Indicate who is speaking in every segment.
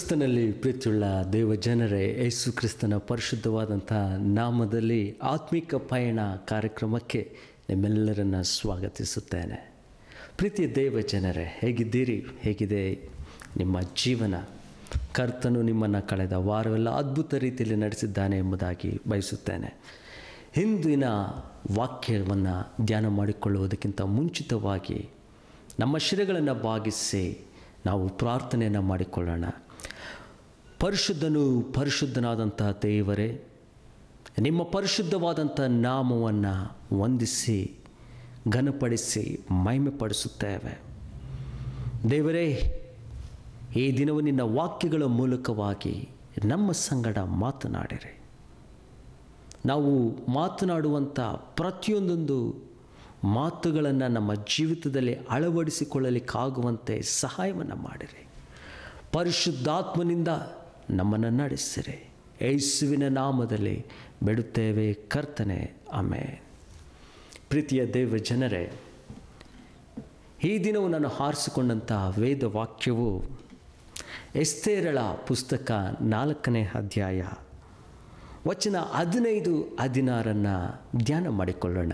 Speaker 1: ಕ್ರಿಸ್ತನಲ್ಲಿ ಪ್ರೀತಿಯುಳ್ಳ ದೇವ ಜನರೇ, ಯೇಸು ಕ್ರಿಸ್ತನ ಪರಿಶುದ್ಧವಾದಂಥ ನಾಮದಲ್ಲಿ ಆತ್ಮಿಕ ಪಯಣ ಕಾರ್ಯಕ್ರಮಕ್ಕೆ ನಿಮ್ಮೆಲ್ಲರನ್ನು ಸ್ವಾಗತಿಸುತ್ತೇನೆ. ಪ್ರೀತಿಯ ದೇವ ಜನರೇ, ಹೇಗಿದ್ದೀರಿ? ಹೇಗಿದೆ ನಿಮ್ಮ ಜೀವನ? ಕರ್ತನು ನಿಮ್ಮನ್ನು ಕಳೆದ ವಾರವೆಲ್ಲ ಅದ್ಭುತ ರೀತಿಯಲ್ಲಿ ನಡೆಸಿದ್ದಾನೆ ಎಂಬುದಾಗಿ ಬಯಸುತ್ತೇನೆ. ಹಿಂದಿನ ವಾಕ್ಯವನ್ನು ಧ್ಯಾನ ಮಾಡಿಕೊಳ್ಳುವುದಕ್ಕಿಂತ ಮುಂಚಿತವಾಗಿ ನಮ್ಮ ಶಿರಗಳನ್ನು ಬಾಗಿಸಿ ನಾವು ಪ್ರಾರ್ಥನೆಯನ್ನು ಮಾಡಿಕೊಳ್ಳೋಣ. ಪರಿಶುದ್ಧನೂ ಪರಿಶುದ್ಧನಾದಂಥ ದೇವರೇ, ನಿಮ್ಮ ಪರಿಶುದ್ಧವಾದಂಥ ನಾಮವನ್ನು ವಂದಿಸಿ ಘನಪಡಿಸಿ ಮಹಿಮೆಪಡಿಸುತ್ತೇವೆ. ದೇವರೇ, ಈ ದಿನವೂ ನಿನ್ನ ವಾಕ್ಯಗಳ ಮೂಲಕವಾಗಿ ನಮ್ಮ ಸಂಗಡ ಮಾತನಾಡಿರಿ. ನಾವು ಮಾತನಾಡುವಂಥ ಪ್ರತಿಯೊಂದೊಂದು ಮಾತುಗಳನ್ನು ನಮ್ಮ ಜೀವಿತದಲ್ಲಿ ಅಳವಡಿಸಿಕೊಳ್ಳಲಿಕ್ಕಾಗುವಂತೆ ಸಹಾಯವನ್ನು ಮಾಡಿರಿ. ಪರಿಶುದ್ಧಾತ್ಮನಿಂದ ನಮ್ಮನ್ನು ನಡೆಸಿರಿ. ಯೇಸುವಿನ ನಾಮದಲ್ಲಿ ಬೇಡುತ್ತೇವೆ ಕರ್ತನೆ, ಆಮೆನ್. ಪ್ರೀತಿಯ ದೇವ ಜನರೇ, ಈ ದಿನವೂ ನಾನು ಆರಿಸಿಕೊಂಡಂಥ ವೇದ ವಾಕ್ಯವು ಎಸ್ತೇರಳ ಪುಸ್ತಕ 4ನೇ ಅಧ್ಯಾಯ ವಚನ 15-16 ಧ್ಯಾನ ಮಾಡಿಕೊಳ್ಳೋಣ.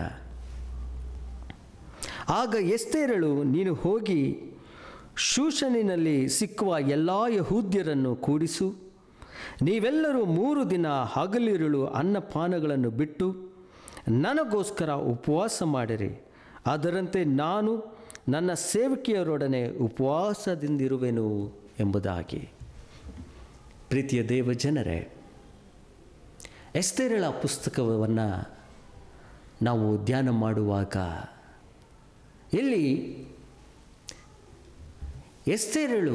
Speaker 1: ಆಗ ಎಸ್ತೇರಳು, ನೀನು ಹೋಗಿ ಶೂಷನಿನಲ್ಲಿ ಸಿಕ್ಕುವ ಎಲ್ಲ ಯಹೂದ್ಯರನ್ನು ಕೂಡಿಸು. ನೀವೆಲ್ಲರೂ 3 ದಿನ ಹಗಲಿರುಳು ಅನ್ನಪಾನಗಳನ್ನು ಬಿಟ್ಟು ನನಗೋಸ್ಕರ ಉಪವಾಸ ಮಾಡಿರಿ. ಅದರಂತೆ ನಾನು ನನ್ನ ಸೇವಕಿಯರೊಡನೆ ಉಪವಾಸದಿಂದಿರುವೆನು ಎಂಬುದಾಗಿ. ಪ್ರೀತಿಯ ದೇವ ಜನರೇ, ಎಸ್ತೇರಳ ಪುಸ್ತಕವನ್ನು ನಾವು ಧ್ಯಾನ ಮಾಡುವಾಗ ಇಲ್ಲಿ ಎಸ್ತೇರಳು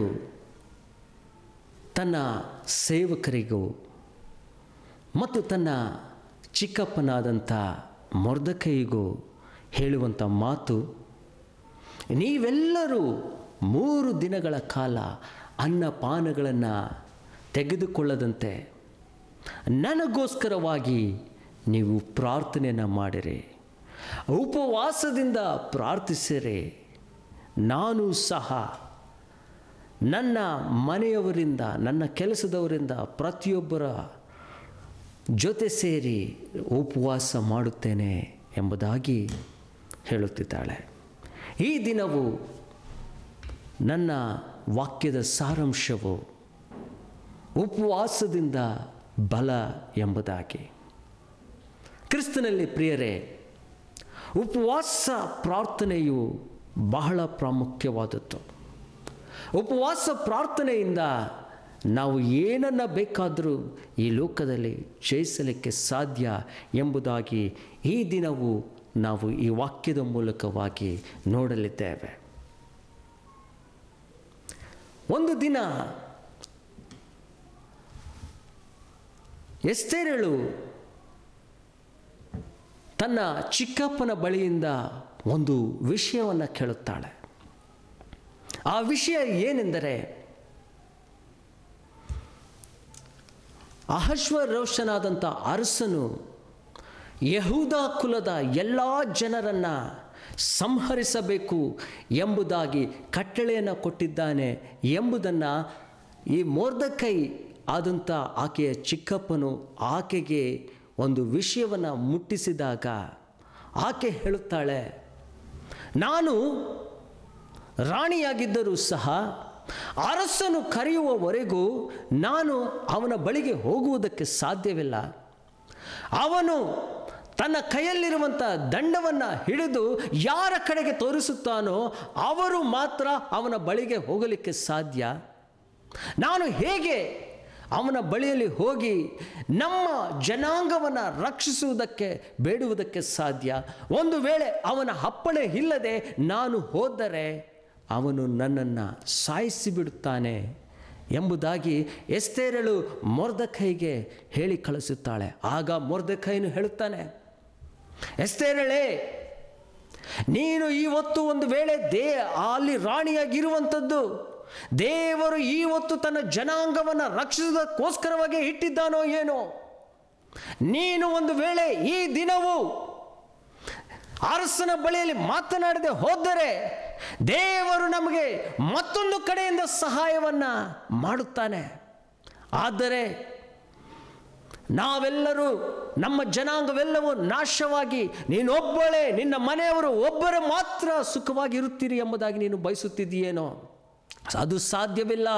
Speaker 1: ತನ್ನ ಸೇವಕರಿಗೂ ಮತ್ತು ತನ್ನ ಚಿಕ್ಕಪ್ಪನಾದಂಥ ಮೊರ್ದಕೈಗೂ ಹೇಳುವಂಥ ಮಾತು, ನೀವೆಲ್ಲರೂ 3 ದಿನಗಳ ಕಾಲ ಅನ್ನಪಾನಗಳನ್ನು ತೆಗೆದುಕೊಳ್ಳದಂತೆ ನನಗೋಸ್ಕರವಾಗಿ ನೀವು ಪ್ರಾರ್ಥನೆಯನ್ನು ಮಾಡಿರಿ, ಉಪವಾಸದಿಂದ ಪ್ರಾರ್ಥಿಸಿರಿ. ನಾನು ಸಹ ನನ್ನ ಮನೆಯವರಿಂದ, ನನ್ನ ಕೆಲಸದವರಿಂದ ಪ್ರತಿಯೊಬ್ಬರ ಜೊತೆ ಸೇರಿ ಉಪವಾಸ ಮಾಡುತ್ತೇನೆ ಎಂಬುದಾಗಿ ಹೇಳುತ್ತಿದ್ದಾಳೆ. ಈ ದಿನವು ನನ್ನ ವಾಕ್ಯದ ಸಾರಾಂಶವು ಉಪವಾಸದಿಂದ ಬಲ ಎಂಬುದಾಗಿ. ಕ್ರಿಸ್ತನಲ್ಲಿ ಪ್ರಿಯರೇ, ಉಪವಾಸ ಪ್ರಾರ್ಥನೆಯು ಬಹಳ ಪ್ರಾಮುಖ್ಯವಾದದ್ದು. ಉಪವಾಸ ಪ್ರಾರ್ಥನೆಯಿಂದ ನಾವು ಏನನ್ನು ಬೇಕಾದರೂ ಈ ಲೋಕದಲ್ಲಿ ಜಯಿಸಲಿಕ್ಕೆ ಸಾಧ್ಯ ಎಂಬುದಾಗಿ ಈ ದಿನವೂ ನಾವು ಈ ವಾಕ್ಯದ ಮೂಲಕವಾಗಿ ನೋಡಲಿದ್ದೇವೆ. ಒಂದು ದಿನ ಎಸ್ತೇರಳು ತನ್ನ ಚಿಕ್ಕಪ್ಪನ ಬಳಿಯಿಂದ ಒಂದು ವಿಷಯವನ್ನು ಕೇಳುತ್ತಾಳೆ. ಆ ವಿಷಯ ಏನೆಂದರೆ, ಅಹಶ್ವೇರೋಷನಾದಂಥ ಅರಸನು ಯಹೂದ ಕುಲದ ಎಲ್ಲ ಜನರನ್ನು ಸಂಹರಿಸಬೇಕು ಎಂಬುದಾಗಿ ಕಟ್ಟಳೆಯನ್ನು ಕೊಟ್ಟಿದ್ದಾನೆ ಎಂಬುದನ್ನು ಈ ಮೊರ್ದಕೈ ಆದಂಥ ಆಕೆಯ ಚಿಕ್ಕಪ್ಪನು ಆಕೆಗೆ ಒಂದು ವಿಷಯವನ್ನು ಮುಟ್ಟಿಸಿದಾಗ ಆಕೆ ಹೇಳುತ್ತಾಳೆ, ನಾನು ರಾಣಿಯಾಗಿದ್ದರೂ ಸಹ ಅರಸನು ಕರೆಯುವವರೆಗೂ ನಾನು ಅವನ ಬಳಿಗೆ ಹೋಗುವುದಕ್ಕೆ ಸಾಧ್ಯವಿಲ್ಲ. ಅವನು ತನ್ನ ಕೈಯಲ್ಲಿರುವಂಥ ದಂಡವನ್ನು ಹಿಡಿದು ಯಾರ ಕಡೆಗೆ ತೋರಿಸುತ್ತಾನೋ ಅವರು ಮಾತ್ರ ಅವನ ಬಳಿಗೆ ಹೋಗಲಿಕ್ಕೆ ಸಾಧ್ಯ. ನಾನು ಹೇಗೆ ಅವನ ಬಳಿಯಲ್ಲಿ ಹೋಗಿ ನಮ್ಮ ಜನಾಂಗವನ್ನು ರಕ್ಷಿಸುವುದಕ್ಕೆ ಬೇಡುವುದಕ್ಕೆ ಸಾಧ್ಯ? ಒಂದು ವೇಳೆ ಅವನ ಅಪ್ಪಣೆ ಇಲ್ಲದೆ ನಾನು ಹೋದರೆ ಅವನು ನನ್ನನ್ನು ಸಾಯಿಸಿಬಿಡುತ್ತಾನೆ ಎಂಬುದಾಗಿ ಎಸ್ತೇರಳು ಮೊರ್ದಕೈಗೆ ಹೇಳಿ ಕಳಿಸುತ್ತಾಳೆ. ಆಗ ಮೊರ್ದಕೈನು ಹೇಳುತ್ತಾನೆ, ಎಸ್ತೇರಳೇ, ನೀನು ಇವತ್ತು ಒಂದು ವೇಳೆ ಅಲ್ಲಿ ರಾಣಿಯಾಗಿರುವಂಥದ್ದು ದೇವರು ಇವತ್ತು ತನ್ನ ಜನಾಂಗವನ್ನು ರಕ್ಷಿಸುವುದಕ್ಕೋಸ್ಕರವಾಗಿ ಇಟ್ಟಿದ್ದಾನೋ ಏನೋ. ನೀನು ಒಂದು ವೇಳೆ ಈ ದಿನವೂ ಅರಸನ ಬಳಿಯಲ್ಲಿ ಮಾತನಾಡದೆ ಹೋದರೆ ದೇವರು ನಮಗೆ ಮತ್ತೊಂದು ಕಡೆಯಿಂದ ಸಹಾಯವನ್ನ ಮಾಡುತ್ತಾನೆ. ಆದರೆ ನಾವೆಲ್ಲರೂ, ನಮ್ಮ ಜನಾಂಗವೆಲ್ಲವೂ ನಾಶವಾಗಿ ನೀನೊಬ್ಬಳೇ, ನಿನ್ನ ಮನೆಯವರು ಒಬ್ಬರೇ ಮಾತ್ರ ಸುಖವಾಗಿರುತ್ತೀರಿ ಎಂಬುದಾಗಿ ನೀನು ಬಯಸುತ್ತಿದ್ದೀಯೇನೋ? ಅದು ಸಾಧ್ಯವಿಲ್ಲ.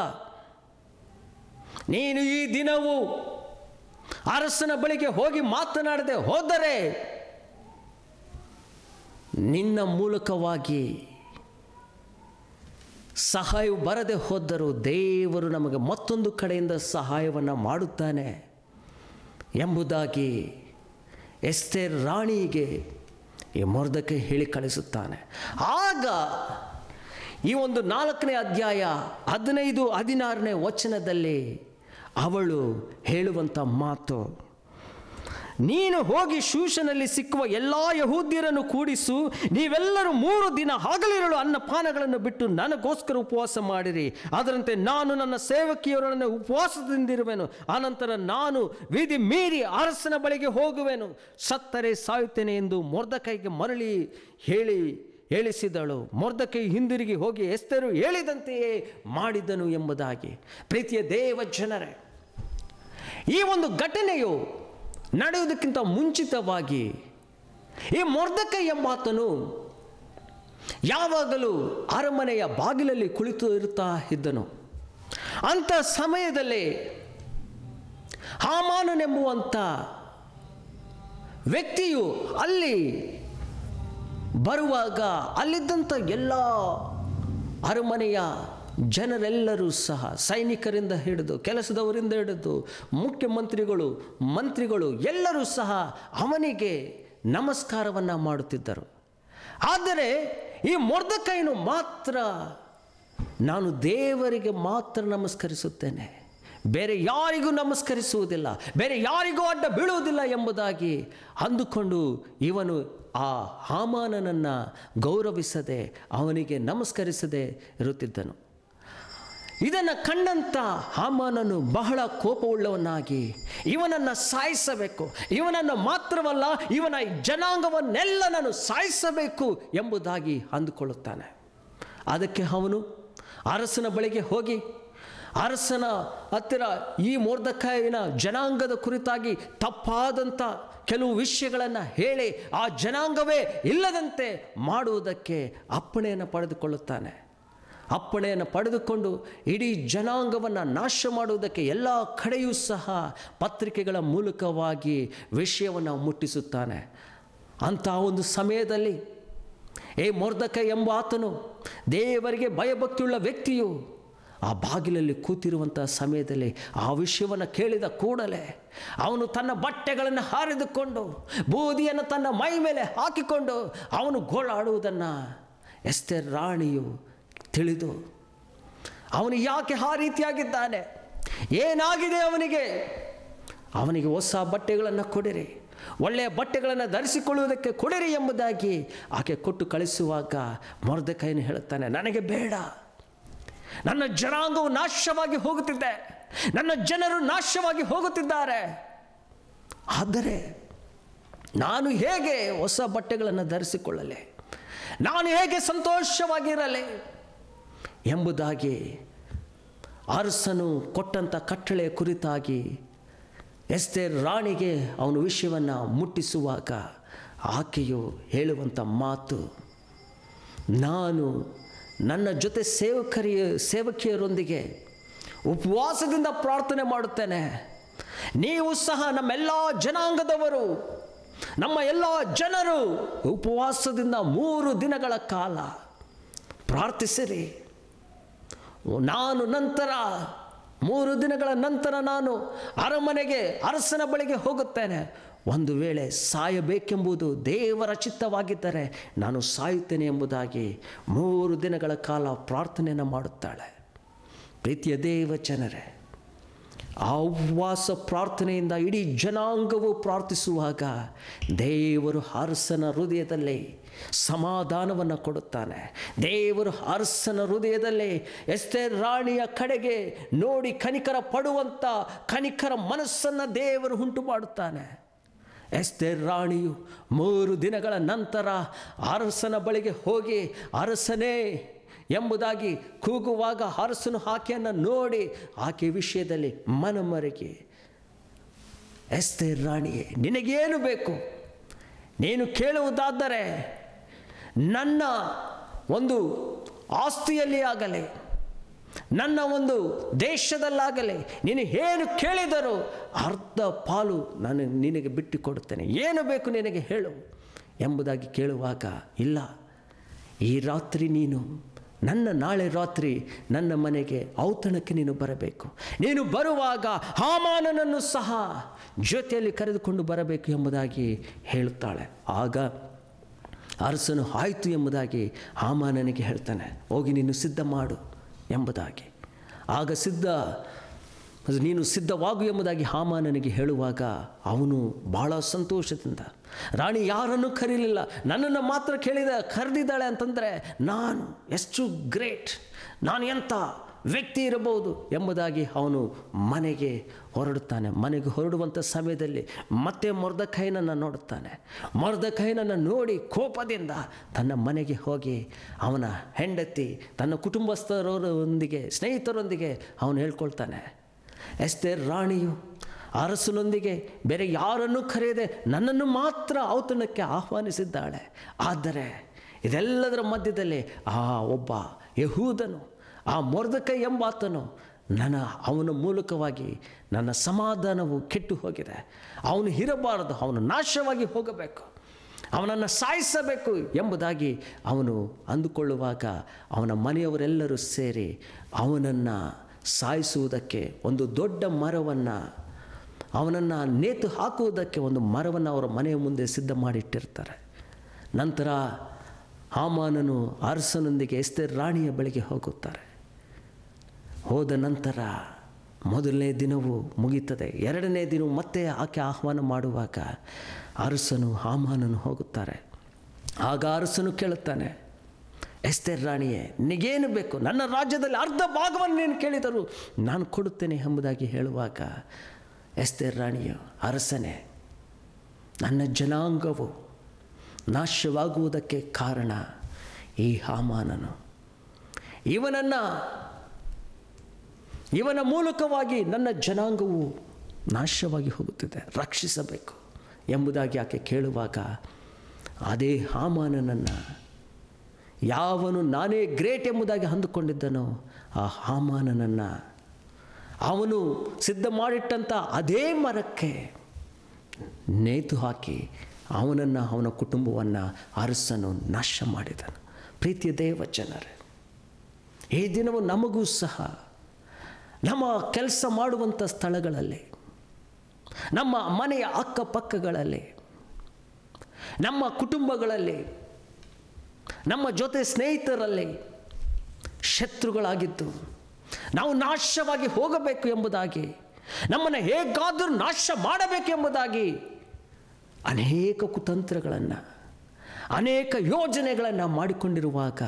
Speaker 1: ನೀನು ಈ ದಿನವೂ ಅರಸನ ಬಳಿಗೆ ಹೋಗಿ ಮಾತನಾಡದೆ ಹೋದರೆ ನಿನ್ನ ಮೂಲಕವಾಗಿ ಸಹಾಯವು ಬರದೆ ಹೋದರೂ ದೇವರು ನಮಗೆ ಮತ್ತೊಂದು ಕಡೆಯಿಂದ ಸಹಾಯವನ್ನು ಮಾಡುತ್ತಾನೆ ಎಂಬುದಾಗಿ ಎಸ್ತೇರ್ ರಾಣಿಗೆ ಈ ಮೊರ್ದೆಕೈ ಹೇಳಿ ಕಳಿಸುತ್ತಾನೆ. ಆಗ ಈ ಒಂದು 4ನೇ ಅಧ್ಯಾಯ 15-16ನೇ ವಚನದಲ್ಲಿ ಅವಳು ಹೇಳುವಂಥ ಮಾತು, ನೀನು ಹೋಗಿ ಶೂಷನಲ್ಲಿ ಸಿಕ್ಕುವ ಎಲ್ಲ ಯಹೂದ್ಯರನ್ನು ಕೂಡಿಸು, ನೀವೆಲ್ಲರೂ 3 ದಿನ ಹಗಲಿರುಳು ಅನ್ನಪಾನಗಳನ್ನು ಬಿಟ್ಟು ನನಗೋಸ್ಕರ ಉಪವಾಸ ಮಾಡಿರಿ. ಅದರಂತೆ ನಾನು ನನ್ನ ಸೇವಕಿಯರನ್ನು ಉಪವಾಸದಿಂದಿರುವೆನು. ಆನಂತರ ನಾನು ವಿಧಿ ಮೀರಿ ಅರಸನ ಬಳಿಗೆ ಹೋಗುವೆನು, ಸತ್ತರೆ ಸಾಯುತ್ತೇನೆ ಎಂದು ಮೊರ್ದೆಕೈಗೆ ಮರಳಿ ಹೇಳಿಸಿದಳು. ಮೊರ್ದೆಕೈ ಹಿಂದಿರುಗಿ ಹೋಗಿ ಎಸ್ತೇರು ಹೇಳಿದಂತೆಯೇ ಮಾಡಿದನು ಎಂಬುದಾಗಿ. ಪ್ರೀತಿಯ ದೇವ ಜನರೇ, ಈ ಒಂದು ಘಟನೆಯು ನಡೆಯುವುದಕ್ಕಿಂತ ಮುಂಚಿತವಾಗಿ ಈ ಮೊರ್ದೆಕೈ ಎಂಬಾತನು ಯಾವಾಗಲೂ ಅರಮನೆಯ ಬಾಗಿಲಲ್ಲಿ ಕುಳಿತು ಇರುತ್ತಾ ಇದ್ದನು. ಅಂಥ ಸಮಯದಲ್ಲಿ ಹಾಮಾನನೆಂಬುವಂಥ ವ್ಯಕ್ತಿಯು ಅಲ್ಲಿ ಬರುವಾಗ ಅಲ್ಲಿದ್ದಂಥ ಎಲ್ಲ ಅರಮನೆಯ ಜನರೆಲ್ಲರೂ ಸಹ, ಸೈನಿಕರಿಂದ ಹಿಡಿದು ಕೆಲಸದವರಿಂದ ಹಿಡಿದು ಮುಖ್ಯಮಂತ್ರಿಗಳು, ಮಂತ್ರಿಗಳು ಎಲ್ಲರೂ ಸಹ ಅವನಿಗೆ ನಮಸ್ಕಾರವನ್ನು ಮಾಡುತ್ತಿದ್ದರು. ಆದರೆ ಈ ಮೊರ್ದೆಕೈನು ಮಾತ್ರ, ನಾನು ದೇವರಿಗೆ ಮಾತ್ರ ನಮಸ್ಕರಿಸುತ್ತೇನೆ, ಬೇರೆ ಯಾರಿಗೂ ನಮಸ್ಕರಿಸುವುದಿಲ್ಲ, ಬೇರೆ ಯಾರಿಗೂ ಅಡ್ಡ ಬೀಳುವುದಿಲ್ಲ ಎಂಬುದಾಗಿ ಅಂದುಕೊಂಡು ಇವನು ಆ ಹಾಮಾನನನ್ನು ಗೌರವಿಸದೆ, ಅವನಿಗೆ ನಮಸ್ಕರಿಸದೆ ಇರುತ್ತಿದ್ದನು. ಇದನ್ನು ಕಂಡಂಥ ಹಾಮಾನನು ಬಹಳ ಕೋಪವುಳ್ಳವನಾಗಿ ಇವನನ್ನು ಸಾಯಿಸಬೇಕು, ಇವನನ್ನು ಮಾತ್ರವಲ್ಲ ಇವನ ಜನಾಂಗವನ್ನೆಲ್ಲ ನಾನು ಸಾಯಿಸಬೇಕು ಎಂಬುದಾಗಿ ಅಂದುಕೊಳ್ಳುತ್ತಾನೆ. ಅದಕ್ಕೆ ಅವನು ಅರಸನ ಬಳಿಗೆ ಹೋಗಿ ಅರಸನ ಹತ್ತಿರ ಈ ಮೊರ್ದೆಕೈನ ಜನಾಂಗದ ಕುರಿತಾಗಿ ತಪ್ಪಾದಂಥ ಕೆಲವು ವಿಷಯಗಳನ್ನು ಹೇಳಿ ಆ ಜನಾಂಗವೇ ಇಲ್ಲದಂತೆ ಮಾಡುವುದಕ್ಕೆ ಅಪ್ಪಣೆಯನ್ನು ಪಡೆದುಕೊಳ್ಳುತ್ತಾನೆ. ಅಪ್ಪಣೆಯನ್ನು ಪಡೆದುಕೊಂಡು ಇಡೀ ಜನಾಂಗವನ್ನು ನಾಶ ಮಾಡುವುದಕ್ಕೆ ಎಲ್ಲ ಕಡೆಯೂ ಸಹ ಪತ್ರಿಕೆಗಳ ಮೂಲಕವಾಗಿ ವಿಷಯವನ್ನು ಮುಟ್ಟಿಸುತ್ತಾನೆ. ಅಂಥ ಒಂದು ಸಮಯದಲ್ಲಿ ಈ ಮೊರ್ದೆಕೈ ಎಂಬ ಆತನು, ದೇವರಿಗೆ ಭಯಭಕ್ತಿಯುಳ್ಳ ವ್ಯಕ್ತಿಯು, ಆ ಬಾಗಿಲಲ್ಲಿ ಕೂತಿರುವಂಥ ಸಮಯದಲ್ಲಿ ಆ ವಿಷಯವನ್ನು ಕೇಳಿದ ಕೂಡಲೇ ಅವನು ತನ್ನ ಬಟ್ಟೆಗಳನ್ನು ಹರಿದುಕೊಂಡು ಬೂದಿಯನ್ನು ತನ್ನ ಮೈ ಮೇಲೆ ಹಾಕಿಕೊಂಡು ಅವನು ಗೋಳಾಡುವುದನ್ನು ಎಸ್ತೇರ್ ರಾಣಿಯು ತಿಳಿದು, ಅವನು ಯಾಕೆ ಆ ರೀತಿಯಾಗಿದ್ದಾನೆ, ಏನಾಗಿದೆ ಅವನಿಗೆ ಹೊಸ ಬಟ್ಟೆಗಳನ್ನು ಕೊಡಿರಿ, ಒಳ್ಳೆಯ ಬಟ್ಟೆಗಳನ್ನು ಧರಿಸಿಕೊಳ್ಳುವುದಕ್ಕೆ ಕೊಡಿರಿ ಎಂಬುದಾಗಿ ಆಕೆ ಕೊಟ್ಟು ಕಳಿಸುವಾಗ ಮೊರ್ದೆಕೈನು ಹೇಳುತ್ತಾನೆ, ನನಗೆ ಬೇಡ, ನನ್ನ ಜನಾಂಗವು ನಾಶವಾಗಿ ಹೋಗುತ್ತಿದೆ, ನನ್ನ ಜನರು ನಾಶವಾಗಿ ಹೋಗುತ್ತಿದ್ದಾರೆ, ಆದರೆ ನಾನು ಹೇಗೆ ಹೊಸ ಬಟ್ಟೆಗಳನ್ನು ಧರಿಸಿಕೊಳ್ಳಲಿ, ನಾನು ಹೇಗೆ ಸಂತೋಷವಾಗಿರಲಿ ಎಂಬುದಾಗಿ ಅರಸನು ಕೊಟ್ಟಂಥ ಕಟ್ಟಳೆಯ ಕುರಿತಾಗಿ ಎಸ್ತೇರ್ ರಾಣಿಗೆ ಅವನ ವಿಷಯವನ್ನು ಮುಟ್ಟಿಸುವಾಗ ಆಕೆಯು ಹೇಳುವಂಥ ಮಾತು, ನಾನು ನನ್ನ ಜೊತೆ ಸೇವಕಿಯರೊಂದಿಗೆ ಉಪವಾಸದಿಂದ ಪ್ರಾರ್ಥನೆ ಮಾಡುತ್ತೇನೆ, ನೀವು ಸಹ ನಮ್ಮೆಲ್ಲ ಜನಾಂಗದವರು, ನಮ್ಮ ಎಲ್ಲ ಜನರು ಉಪವಾಸದಿಂದ 3 ದಿನಗಳ ಕಾಲ ಪ್ರಾರ್ಥಿಸಿರಿ. ನಾನು ನಂತರ 3 ದಿನಗಳ ನಂತರ ನಾನು ಅರಮನೆಗೆ ಅರಸನ ಬಳಿಗೆ ಹೋಗುತ್ತೇನೆ. ಒಂದು ವೇಳೆ ಸಾಯಬೇಕೆಂಬುದು ದೇವರ ಚಿತ್ತವಾಗಿದ್ದರೆ ನಾನು ಸಾಯುತ್ತೇನೆ ಎಂಬುದಾಗಿ 3 ದಿನಗಳ ಕಾಲ ಪ್ರಾರ್ಥನೆಯನ್ನು ಮಾಡುತ್ತಾಳೆ. ಪ್ರೀತಿಯ ದೇವ ಜನರೇ, ಆ ಉಪವಾಸ ಪ್ರಾರ್ಥನೆಯಿಂದ ಇಡೀ ಜನಾಂಗವು ಪ್ರಾರ್ಥಿಸುವಾಗ ದೇವರು ಅರಸನ ಹೃದಯದಲ್ಲಿ ಸಮಾಧಾನವನ್ನು ಕೊಡುತ್ತಾನೆ. ದೇವರು ಅರಸನ ಹೃದಯದಲ್ಲಿ ಎಸ್ತೇರ್ ರಾಣಿಯ ಕಡೆಗೆ ನೋಡಿ ಕನಿಕರ ಪಡುವಂಥ ಕನಿಕರ ಮನಸ್ಸನ್ನು ದೇವರು ಉಂಟು ಮಾಡುತ್ತಾನೆ. ಎಸ್ತೇರ್ ರಾಣಿಯು 3 ದಿನಗಳ ನಂತರ ಅರಸನ ಬಳಿಗೆ ಹೋಗಿ, ಅರಸನೇ, ಎಂಬುದಾಗಿ ಕೂಗುವಾಗ ಅರಸನು ಆಕೆಯನ್ನು ನೋಡಿ ಆಕೆ ವಿಷಯದಲ್ಲಿ ಮನಮರೆಗೆ, ಎಸ್ತೇರ್ ರಾಣಿಯೇ, ನಿನಗೇನು ಬೇಕು? ನೀನು ಕೇಳುವುದಾದರೆ ನನ್ನ ಒಂದು ಆಸ್ತಿಯಲ್ಲಿ ಆಗಲಿ, ನನ್ನ ಒಂದು ದೇಶದಲ್ಲಾಗಲಿ ನೀನು ಏನು ಕೇಳಿದರೂ ಅರ್ಧ ಪಾಲು ನಾನು ನಿನಗೆ ಬಿಟ್ಟು ಕೊಡುತ್ತೇನೆ. ಏನು ಬೇಕು ನಿನಗೆ ಹೇಳು ಎಂಬುದಾಗಿ ಕೇಳುವಾಗ, ಇಲ್ಲ, ಈ ರಾತ್ರಿ ನೀನು ನಾಳೆ ರಾತ್ರಿ ನನ್ನ ಮನೆಗೆ ಔತಣಕ್ಕೆ ನೀನು ಬರಬೇಕು. ನೀನು ಬರುವಾಗ ಹಾಮಾನನನ್ನು ಸಹ ಜೊತೆಯಲ್ಲಿ ಕರೆದುಕೊಂಡು ಬರಬೇಕು ಎಂಬುದಾಗಿ ಹೇಳುತ್ತಾಳೆ. ಆಗ ಅರಸನು ಆಯಿತು ಎಂಬುದಾಗಿ ಹಾಮಾನನಿಗೆ ಹೇಳ್ತಾನೆ, ಹೋಗಿ ನೀನು ಸಿದ್ಧ ಮಾಡು ಎಂಬುದಾಗಿ. ಆಗ ನೀನು ಸಿದ್ಧವಾಗು ಎಂಬುದಾಗಿ ಹಾಮಾನನಿಗೆ ಹೇಳುವಾಗ ಅವನು ಬಹಳ ಸಂತೋಷದಿಂದ, ರಾಣಿ ಯಾರನ್ನು ಕರೀಲಿಲ್ಲ, ನನ್ನನ್ನು ಮಾತ್ರ ಕರೆದಿದ್ದಾಳೆ ಅಂತಂದರೆ ನಾನು ಎಷ್ಟು ಗ್ರೇಟ್, ನಾನು ಎಂಥ ವ್ಯಕ್ತಿ ಇರಬಹುದು ಎಂಬುದಾಗಿ ಅವನು ಮನೆಗೆ ಹೊರಡುತ್ತಾನೆ. ಮನೆಗೆ ಹೊರಡುವಂಥ ಸಮಯದಲ್ಲಿ ಮತ್ತೆ ಮೊರ್ದೆಕೈನನ್ನು ನೋಡುತ್ತಾನೆ. ಮೊರ್ದೆಕೈನನ್ನು ನೋಡಿ ಕೋಪದಿಂದ ತನ್ನ ಮನೆಗೆ ಹೋಗಿ ಅವನ ಹೆಂಡತಿ ತನ್ನ ಕುಟುಂಬಸ್ಥರೊಂದಿಗೆ ಸ್ನೇಹಿತರೊಂದಿಗೆ ಅವನು ಹೇಳ್ಕೊಳ್ತಾನೆ, ಎಸ್ತೇರ್ ರಾಣಿಯು ಅರಸನೊಂದಿಗೆ ಬೇರೆ ಯಾರನ್ನೂ ಕರೆಯದೆ ನನ್ನನ್ನು ಮಾತ್ರ ಔತಣಕ್ಕೆ ಆಹ್ವಾನಿಸಿದ್ದಾಳೆ. ಆದರೆ ಇದೆಲ್ಲದರ ಮಧ್ಯದಲ್ಲಿ ಒಬ್ಬ ಯಹೂದನು, ಆ ಮೊರ್ದೆಕೈ ಎಂಬಾತನು ಅವನ ಮೂಲಕವಾಗಿ ನನ್ನ ಸಮಾಧಾನವು ಕೆಟ್ಟು ಹೋಗಿದೆ. ಅವನು ಇರಬಾರದು, ಅವನು ನಾಶವಾಗಿ ಹೋಗಬೇಕು, ಅವನನ್ನು ಸಾಯಿಸಬೇಕು ಎಂಬುದಾಗಿ ಅವನು ಅಂದುಕೊಳ್ಳುವಾಗ ಅವನ ಮನೆಯವರೆಲ್ಲರೂ ಸೇರಿ ಅವನನ್ನು ಸಾಯಿಸುವುದಕ್ಕೆ ಒಂದು ದೊಡ್ಡ ಮರವನ್ನು, ಅವನನ್ನು ನೇತು ಹಾಕುವುದಕ್ಕೆ ಒಂದು ಮರವನ್ನು ಅವರ ಮನೆಯ ಮುಂದೆ ಸಿದ್ಧ ಮಾಡಿಟ್ಟಿರ್ತಾರೆ. ನಂತರ ಹಾಮಾನನು ಅರಸನೊಂದಿಗೆ ಎಸ್ತೇರ್ ರಾಣಿಯ ಬಳಿಗೆ ಹೋಗುತ್ತಾರೆ. ಹೋದ ನಂತರ ಮೊದಲನೇ ದಿನವೂ ಮುಗೀತದೆ. ಎರಡನೇ ದಿನವೂ ಮತ್ತೆ ಆಕೆ ಆಹ್ವಾನ ಮಾಡುವಾಗ ಅರಸನು ಹಾಮಾನನು ಹೋಗುತ್ತಾರೆ. ಆಗ ಅರಸನು ಕೇಳುತ್ತಾನೆ, ಎಸ್ತೇರ್ ರಾಣಿಯೇ, ನಿನಗೇನು ಬೇಕು? ನನ್ನ ರಾಜ್ಯದಲ್ಲಿ ಅರ್ಧ ಭಾಗವನ್ನು ನೀನು ಕೇಳಿದರೂ ನಾನು ಕೊಡುತ್ತೇನೆ ಎಂಬುದಾಗಿ ಹೇಳುವಾಗ ಎಸ್ತೇರ್ ರಾಣಿಯು, ಅರಸನೇ, ನನ್ನ ಜನಾಂಗವು ನಾಶವಾಗುವುದಕ್ಕೆ ಕಾರಣ ಈ ಹಾಮಾನನು. ಇವನ ಮೂಲಕವಾಗಿ ನನ್ನ ಜನಾಂಗವು ನಾಶವಾಗಿ ಹೋಗುತ್ತಿದೆ, ರಕ್ಷಿಸಬೇಕು ಎಂಬುದಾಗಿ ಆಕೆ ಕೇಳುವಾಗ ಅದೇ ಹಾಮಾನನನ್ನು ಯಾವನು ನಾನೇ ಗ್ರೇಟ್ ಎಂಬುದಾಗಿ ಅಂದುಕೊಂಡಿದ್ದನೋ ಆ ಹಾಮಾನನನ್ನು ಅವನು ಸಿದ್ಧ ಮಾಡಿಟ್ಟಂಥ ಅದೇ ಮರಕ್ಕೆ ನೇತು ಹಾಕಿ ಅವನ ಕುಟುಂಬವನ್ನು ಅರಸನು ನಾಶ ಮಾಡಿದನು. ಪ್ರೀತಿಯ ದೇವ ಜನರೇ, ಈ ದಿನವೂ ನಮಗೂ ಸಹ ನಮ್ಮ ಕೆಲಸ ಮಾಡುವಂಥ ಸ್ಥಳಗಳಲ್ಲಿ, ನಮ್ಮ ಮನೆಯ ಅಕ್ಕಪಕ್ಕಗಳಲ್ಲಿ, ನಮ್ಮ ಕುಟುಂಬಗಳಲ್ಲಿ, ನಮ್ಮ ಜೊತೆ ಸ್ನೇಹಿತರಲ್ಲಿ ಶತ್ರುಗಳಾಗಿದ್ದು ನಾವು ನಾಶವಾಗಿ ಹೋಗಬೇಕು ಎಂಬುದಾಗಿ, ನಮ್ಮನ್ನು ಹೇಗಾದರೂ ನಾಶ ಮಾಡಬೇಕು ಎಂಬುದಾಗಿ ಅನೇಕ ಕುತಂತ್ರಗಳನ್ನು, ಅನೇಕ ಯೋಜನೆಗಳನ್ನು ಮಾಡಿಕೊಂಡಿರುವಾಗ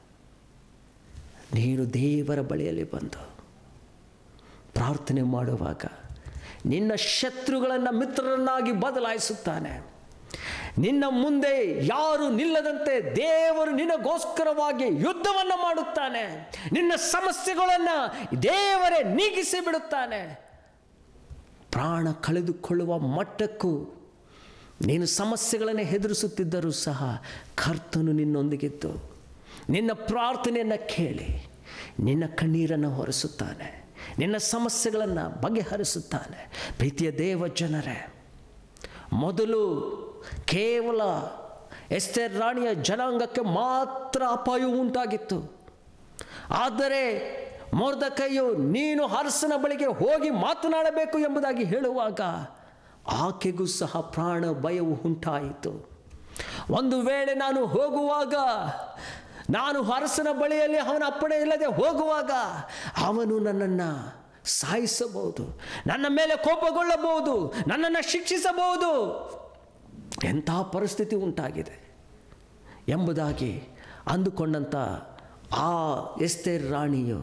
Speaker 1: ನೀನು ದೇವರ ಬಳಿಯಲ್ಲಿ ಬಂದು ಪ್ರಾರ್ಥನೆ ಮಾಡುವಾಗ ನಿನ್ನ ಶತ್ರುಗಳನ್ನು ಮಿತ್ರರನ್ನಾಗಿ ಬದಲಾಯಿಸುತ್ತಾನೆ. ನಿನ್ನ ಮುಂದೆ ಯಾರು ನಿಲ್ಲದಂತೆ ದೇವರು ನಿನಗೋಸ್ಕರವಾಗಿ ಯುದ್ಧವನ್ನು ಮಾಡುತ್ತಾನೆ. ನಿನ್ನ ಸಮಸ್ಯೆಗಳನ್ನು ದೇವರೇ ನೀಗಿಸಿ ಬಿಡುತ್ತಾನೆ. ಪ್ರಾಣ ಕಳೆದುಕೊಳ್ಳುವ ಮಟ್ಟಕ್ಕೂ ನೀನು ಸಮಸ್ಯೆಗಳನ್ನು ಎದುರಿಸುತ್ತಿದ್ದರೂ ಸಹ ಕರ್ತನು ನಿನ್ನೊಂದಿಗಿದ್ದು ನಿನ್ನ ಪ್ರಾರ್ಥನೆಯನ್ನು ಕೇಳಿ ನಿನ್ನ ಕಣ್ಣೀರನ್ನು ಹೊರಿಸುತ್ತಾನೆ, ನಿನ್ನ ಸಮಸ್ಯೆಗಳನ್ನು ಬಗೆಹರಿಸುತ್ತಾನೆ. ಪ್ರೀತಿಯ ದೇವ ಜನರೇ, ಮೊದಲು ಕೇವಲ ಎಸ್ತೇರ್ ರಾಣಿಯ ಜನಾಂಗಕ್ಕೆ ಮಾತ್ರ ಅಪಾಯವು ಉಂಟಾಗಿತ್ತು. ಆದರೆ ಮೊರ್ದೆಕೈಯು ನೀನು ಅರಸನ ಬಳಿಗೆ ಹೋಗಿ ಮಾತನಾಡಬೇಕು ಎಂಬುದಾಗಿ ಹೇಳುವಾಗ ಆಕೆಗೂ ಸಹ ಪ್ರಾಣ ಭಯವು ಉಂಟಾಯಿತು. ಒಂದು ವೇಳೆ ನಾನು ಹೋಗುವಾಗ, ನಾನು ಅರಸನ ಬಳಿಯಲ್ಲಿ ಅವನ ಅಪ್ಪಣೆ ಇಲ್ಲದೆ ಹೋಗುವಾಗ ಅವನು ನನ್ನನ್ನು ಸಾಯಿಸಬಹುದು, ನನ್ನ ಮೇಲೆ ಕೋಪಗೊಳ್ಳಬಹುದು, ನನ್ನನ್ನು ಶಿಕ್ಷಿಸಬಹುದು, ಎಂಥ ಪರಿಸ್ಥಿತಿ ಉಂಟಾಗಿದೆ ಎಂಬುದಾಗಿ ಅಂದುಕೊಂಡಂಥ ಆ ಎಸ್ತೇರ್ ರಾಣಿಯು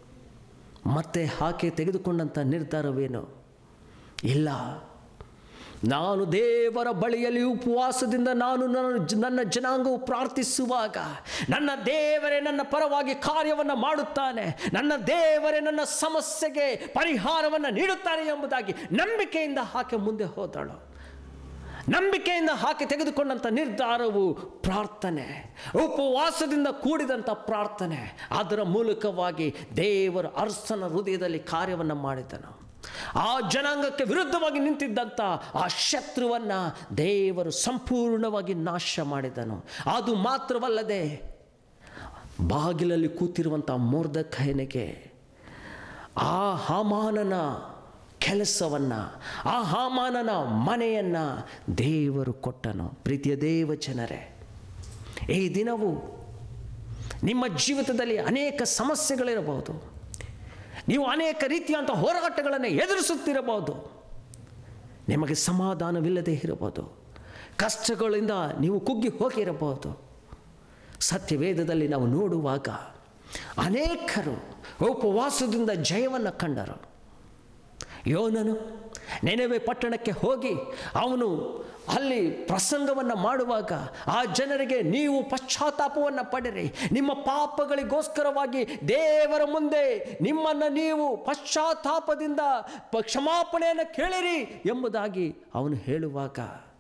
Speaker 1: ಮತ್ತೆ ಆಕೆ ತೆಗೆದುಕೊಂಡಂಥ ನಿರ್ಧಾರವೇನು? ಇಲ್ಲ, ನಾನು ದೇವರ ಬಳಿಯಲ್ಲಿ ಉಪವಾಸದಿಂದ ನನ್ನ ಜನಾಂಗವು ಪ್ರಾರ್ಥಿಸುವಾಗ ನನ್ನ ದೇವರೇ ನನ್ನ ಪರವಾಗಿ ಕಾರ್ಯವನ್ನು ಮಾಡುತ್ತಾನೆ, ನನ್ನ ದೇವರೇ ನನ್ನ ಸಮಸ್ಯೆಗೆ ಪರಿಹಾರವನ್ನು ನೀಡುತ್ತಾನೆ ಎಂಬುದಾಗಿ ನಂಬಿಕೆಯಿಂದ ಆಕೆ ಮುಂದೆ ಹೋದಳು. ನಂಬಿಕೆಯಿಂದ ಆಕೆ ತೆಗೆದುಕೊಂಡಂಥ ನಿರ್ಧಾರವು ಪ್ರಾರ್ಥನೆ, ಉಪವಾಸದಿಂದ ಕೂಡಿದಂಥ ಪ್ರಾರ್ಥನೆ. ಅದರ ಮೂಲಕವಾಗಿ ದೇವರ ಅರಸನ ಹೃದಯದಲ್ಲಿ ಕಾರ್ಯವನ್ನು ಮಾಡಿದನು. ಆ ಜನಾಂಗಕ್ಕೆ ವಿರುದ್ಧವಾಗಿ ನಿಂತಿದ್ದಂಥ ಆ ಶತ್ರುವನ್ನು ದೇವರು ಸಂಪೂರ್ಣವಾಗಿ ನಾಶ ಮಾಡಿದನು. ಅದು ಮಾತ್ರವಲ್ಲದೆ ಬಾಗಿಲಲ್ಲಿ ಕೂತಿರುವಂಥ ಮೊರ್ದೆಕೈಯನಿಗೆ ಆ ಹಾಮಾನನ ಕೆಲಸವನ್ನು, ಆ ಹಾಮಾನನ ಮನೆಯನ್ನು ದೇವರು ಕೊಟ್ಟನು. ಪ್ರೀತಿಯ ದೇವ ಜನರೇ, ಈ ದಿನವೂ ನಿಮ್ಮ ಜೀವಿತದಲ್ಲಿ ಅನೇಕ ಸಮಸ್ಯೆಗಳಿರಬಹುದು. ನೀವು ಅನೇಕ ರೀತಿಯಂಥ ಹೋರಾಟಗಳನ್ನು ಎದುರಿಸುತ್ತಿರಬಹುದು. ನಿಮಗೆ ಸಮಾಧಾನವಿಲ್ಲದೆ ಇರಬಹುದು. ಕಷ್ಟಗಳಿಂದ ನೀವು ಕುಗ್ಗಿ ಹೋಗಿರಬಹುದು. ಸತ್ಯವೇದದಲ್ಲಿ ನಾವು ನೋಡುವಾಗ ಅನೇಕರು ಉಪವಾಸದಿಂದ ಜಯವನ್ನು ಕಂಡರು. ಯೋನನು ನೆನವೆ ಪಟ್ಟಣಕ್ಕೆ ಹೋಗಿ ಅವನು ಅಲ್ಲಿ ಪ್ರಸಂಗವನ್ನು ಮಾಡುವಾಗ ಆ ಜನರಿಗೆ, ನೀವು ಪಶ್ಚಾತ್ತಾಪವನ್ನು ಪಡಿರಿ, ನಿಮ್ಮ ಪಾಪಗಳಿಗೋಸ್ಕರವಾಗಿ ದೇವರ ಮುಂದೆ ನಿಮ್ಮನ್ನು ನೀವು ಪಶ್ಚಾತ್ತಾಪದಿಂದ ಕ್ಷಮಾಪಣೆಯನ್ನು ಕೇಳಿರಿ ಎಂಬುದಾಗಿ ಅವನು ಹೇಳುವಾಗ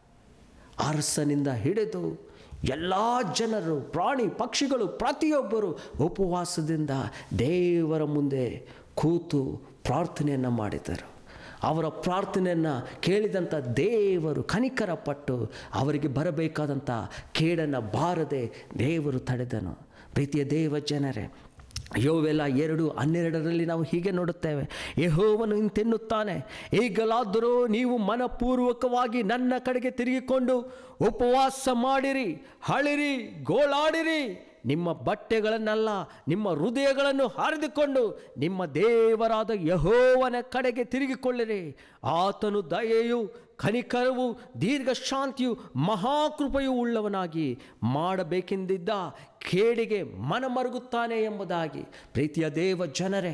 Speaker 1: ಅರಸನಿಂದ ಹಿಡಿದು ಎಲ್ಲ ಜನರು, ಪ್ರಾಣಿ ಪಕ್ಷಿಗಳು ಪ್ರತಿಯೊಬ್ಬರು ಉಪವಾಸದಿಂದ ದೇವರ ಮುಂದೆ ಕೂತು ಪ್ರಾರ್ಥನೆಯನ್ನು ಮಾಡಿದರು. ಅವರ ಪ್ರಾರ್ಥನೆಯನ್ನು ಕೇಳಿದಂಥ ದೇವರು ಕನಿಕರಪಟ್ಟು ಅವರಿಗೆ ಬರಬೇಕಾದಂಥ ಕೇಡನ್ನು ಬಾರದೆ ದೇವರು ತಡೆದನು. ಪ್ರೀತಿಯ ದೇವ ಜನರೇ, ಯೋವೆಲ 2:12 ನಾವು ಹೀಗೆ ನೋಡುತ್ತೇವೆ, ಯೆಹೋವನು ಇಂತೆನ್ನುತ್ತಾನೆ, ಈಗಲಾದರೂ ನೀವು ಮನಪೂರ್ವಕವಾಗಿ ನನ್ನ ಕಡೆಗೆ ತಿರುಗಿಕೊಂಡು ಉಪವಾಸ ಮಾಡಿರಿ, ಅಳಿರಿ, ಗೋಳಾಡಿರಿ. ನಿಮ್ಮ ಬಟ್ಟೆಗಳನ್ನಲ್ಲ, ನಿಮ್ಮ ಹೃದಯಗಳನ್ನು ಹರಿದುಕೊಂಡು ನಿಮ್ಮ ದೇವರಾದ ಯೆಹೋವನ ಕಡೆಗೆ ತಿರುಗಿಕೊಳ್ಳಿರಿ. ಆತನು ದಯೆಯು, ಕನಿಕರವು, ದೀರ್ಘ ಶಾಂತಿಯು, ಮಹಾಕೃಪೆಯು ಉಳ್ಳವನಾಗಿ ಮಾಡಬೇಕೆಂದಿದ್ದ ಕೇಡಿಗೆ ಮನಮರುಗುತ್ತಾನೆ ಎಂಬುದಾಗಿ. ಪ್ರೀತಿಯ ದೇವ ಜನರೇ,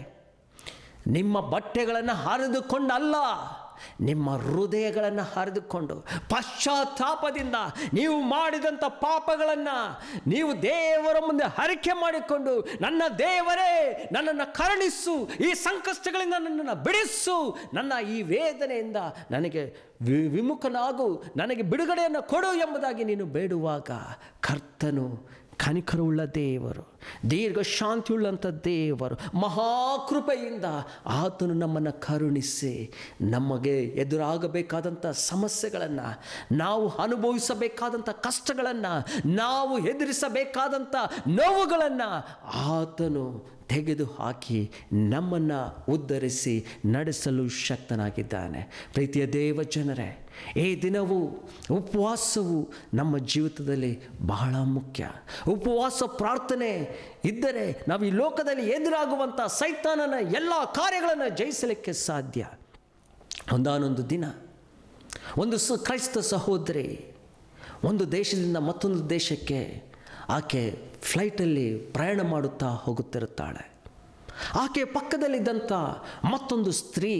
Speaker 1: ನಿಮ್ಮ ಬಟ್ಟೆಗಳನ್ನು ಹರಿದುಕೊಂಡಲ್ಲ, ನಿಮ್ಮ ಹೃದಯಗಳನ್ನು ಹರಿದುಕೊಂಡು ಪಶ್ಚಾತ್ತಾಪದಿಂದ ನೀವು ಮಾಡಿದಂಥ ಪಾಪಗಳನ್ನು ನೀವು ದೇವರ ಮುಂದೆ ಹರಿಕೆ ಮಾಡಿಕೊಂಡು, ನನ್ನ ದೇವರೇ ನನ್ನನ್ನು ಕರುಣಿಸು, ಈ ಸಂಕಷ್ಟಗಳಿಂದ ನನ್ನನ್ನು ಬಿಡಿಸು, ನನ್ನ ಈ ವೇದನೆಯಿಂದ ನನಗೆ ವಿಮುಖನಾಗು, ನನಗೆ ಬಿಡುಗಡೆಯನ್ನು ಕೊಡು ಎಂಬುದಾಗಿ ನೀನು ಬೇಡುವಾಗ ಕರ್ತನು ಕನಿಕರವುಳ್ಳ ದೇವರು, ದೀರ್ಘ ಶಾಂತಿಯುಳ್ಳಂಥ ದೇವರು, ಮಹಾಕೃಪೆಯಿಂದ ಆತನು ನಮ್ಮನ್ನು ಕರುಣಿಸಿ ನಮಗೆ ಎದುರಾಗಬೇಕಾದಂಥ ಸಮಸ್ಯೆಗಳನ್ನು, ನಾವು ಅನುಭವಿಸಬೇಕಾದಂಥ ಕಷ್ಟಗಳನ್ನು, ನಾವು ಎದುರಿಸಬೇಕಾದಂಥ ನೋವುಗಳನ್ನು ಆತನು ತೆಗೆದುಹಾಕಿ ನಮ್ಮನ್ನು ಉದ್ಧರಿಸಿ ನಡೆಸಲು ಶಕ್ತನಾಗಿದ್ದಾನೆ. ಪ್ರೀತಿಯ ದೇವ ಜನರೇ, ಈ ದಿನವೂ ಉಪವಾಸವು ನಮ್ಮ ಜೀವಿತದಲ್ಲಿ ಬಹಳ ಮುಖ್ಯ. ಉಪವಾಸ ಪ್ರಾರ್ಥನೆ ಇದ್ದರೆ ನಾವು ಈ ಲೋಕದಲ್ಲಿ ಎದುರಾಗುವಂಥ ಸೈತಾನನ ಎಲ್ಲ ಕಾರ್ಯಗಳನ್ನು ಜಯಿಸಲಿಕ್ಕೆ ಸಾಧ್ಯ. ಒಂದಾನೊಂದು ದಿನ ಒಂದು ಕ್ರೈಸ್ತ ಸಹೋದರಿ ಒಂದು ದೇಶದಿಂದ ಮತ್ತೊಂದು ದೇಶಕ್ಕೆ ಆಕೆ ಫ್ಲೈಟಲ್ಲಿ ಪ್ರಯಾಣ ಮಾಡುತ್ತಾ ಹೋಗುತ್ತಿರುತ್ತಾಳೆ. ಆಕೆ ಪಕ್ಕದಲ್ಲಿದ್ದಂಥ ಮತ್ತೊಂದು ಸ್ತ್ರೀ,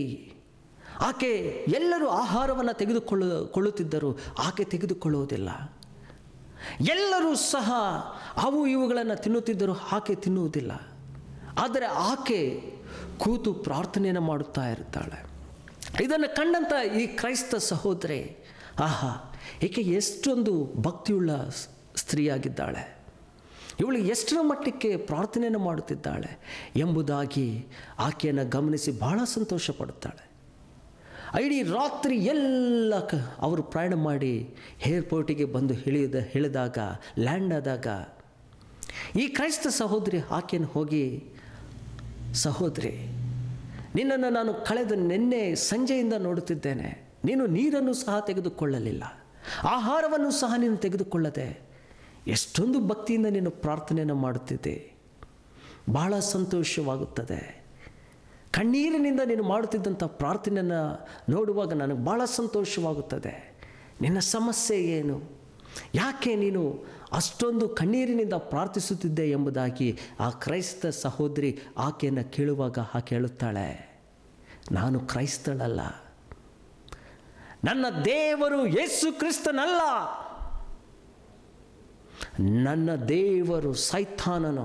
Speaker 1: ಆಕೆ ಎಲ್ಲರೂ ಆಹಾರವನ್ನು ತೆಗೆದುಕೊಳ್ಳುತ್ತಿದ್ದರು, ಆಕೆ ತೆಗೆದುಕೊಳ್ಳುವುದಿಲ್ಲ. ಎಲ್ಲರೂ ಸಹ ಅವು ಇವುಗಳನ್ನು ತಿನ್ನುತ್ತಿದ್ದರು, ಆಕೆ ತಿನ್ನುವುದಿಲ್ಲ. ಆದರೆ ಆಕೆ ಕೂತು ಪ್ರಾರ್ಥನೆಯನ್ನು ಮಾಡುತ್ತಾ ಇರುತ್ತಾಳೆ. ಇದನ್ನು ಕಂಡಂಥ ಈ ಕ್ರೈಸ್ತ ಸಹೋದರಿ, ಆಹಾ, ಈಕೆ ಎಷ್ಟೊಂದು ಭಕ್ತಿಯುಳ್ಳ ಸ್ತ್ರೀಯಾಗಿದ್ದಾಳೆ, ಇವಳು ಎಷ್ಟರ ಮಟ್ಟಕ್ಕೆ ಪ್ರಾರ್ಥನೆಯನ್ನು ಮಾಡುತ್ತಿದ್ದಾಳೆ ಎಂಬುದಾಗಿ ಆಕೆಯನ್ನು ಗಮನಿಸಿ ಬಹಳ ಸಂತೋಷ ಪಡುತ್ತಾಳೆ. ಇಡೀ ರಾತ್ರಿ ಎಲ್ಲ ಅವರು ಪ್ರಯಾಣ ಮಾಡಿ ಏರ್ಪೋರ್ಟಿಗೆ ಬಂದು ಇಳಿದಾಗ ಲ್ಯಾಂಡ್ ಆದಾಗ ಈ ಕ್ರೈಸ್ತ ಸಹೋದರಿ ಆಕೆಯನ್ನು ಹೋಗಿ, ಸಹೋದರಿ, ನಿನ್ನನ್ನು ನಾನು ಕಳೆದ ನಿನ್ನೆ ಸಂಜೆಯಿಂದ ನೋಡುತ್ತಿದ್ದೇನೆ, ನೀನು ನೀರನ್ನು ಸಹ ತೆಗೆದುಕೊಳ್ಳಲಿಲ್ಲ, ಆಹಾರವನ್ನು ಸಹ ನೀನು ತೆಗೆದುಕೊಳ್ಳದೆ ಎಷ್ಟೊಂದು ಭಕ್ತಿಯಿಂದ ನೀನು ಪ್ರಾರ್ಥನೆಯನ್ನು ಮಾಡುತ್ತಿದ್ದೆ, ಬಹಳ ಸಂತೋಷವಾಗುತ್ತದೆ. ಕಣ್ಣೀರಿನಿಂದ ನೀನು ಮಾಡುತ್ತಿದ್ದಂಥ ಪ್ರಾರ್ಥನೆಯನ್ನು ನೋಡುವಾಗ ನನಗೆ ಭಾಳ ಸಂತೋಷವಾಗುತ್ತದೆ. ನಿನ್ನ ಸಮಸ್ಯೆ ಏನು, ಯಾಕೆ ನೀನು ಅಷ್ಟೊಂದು ಕಣ್ಣೀರಿನಿಂದ ಪ್ರಾರ್ಥಿಸುತ್ತಿದ್ದೆ ಎಂಬುದಾಗಿ ಆ ಕ್ರೈಸ್ತ ಸಹೋದರಿ ಆಕೆಯನ್ನು ಕೇಳುವಾಗ ಆಕೆ ಹೇಳುತ್ತಾಳೆ, ನಾನು ಕ್ರೈಸ್ತಳಲ್ಲ, ನನ್ನ ದೇವರು ಯೇಸು ಕ್ರಿಸ್ತನಲ್ಲ, ನನ್ನ ದೇವರು ಸೈತಾನನು.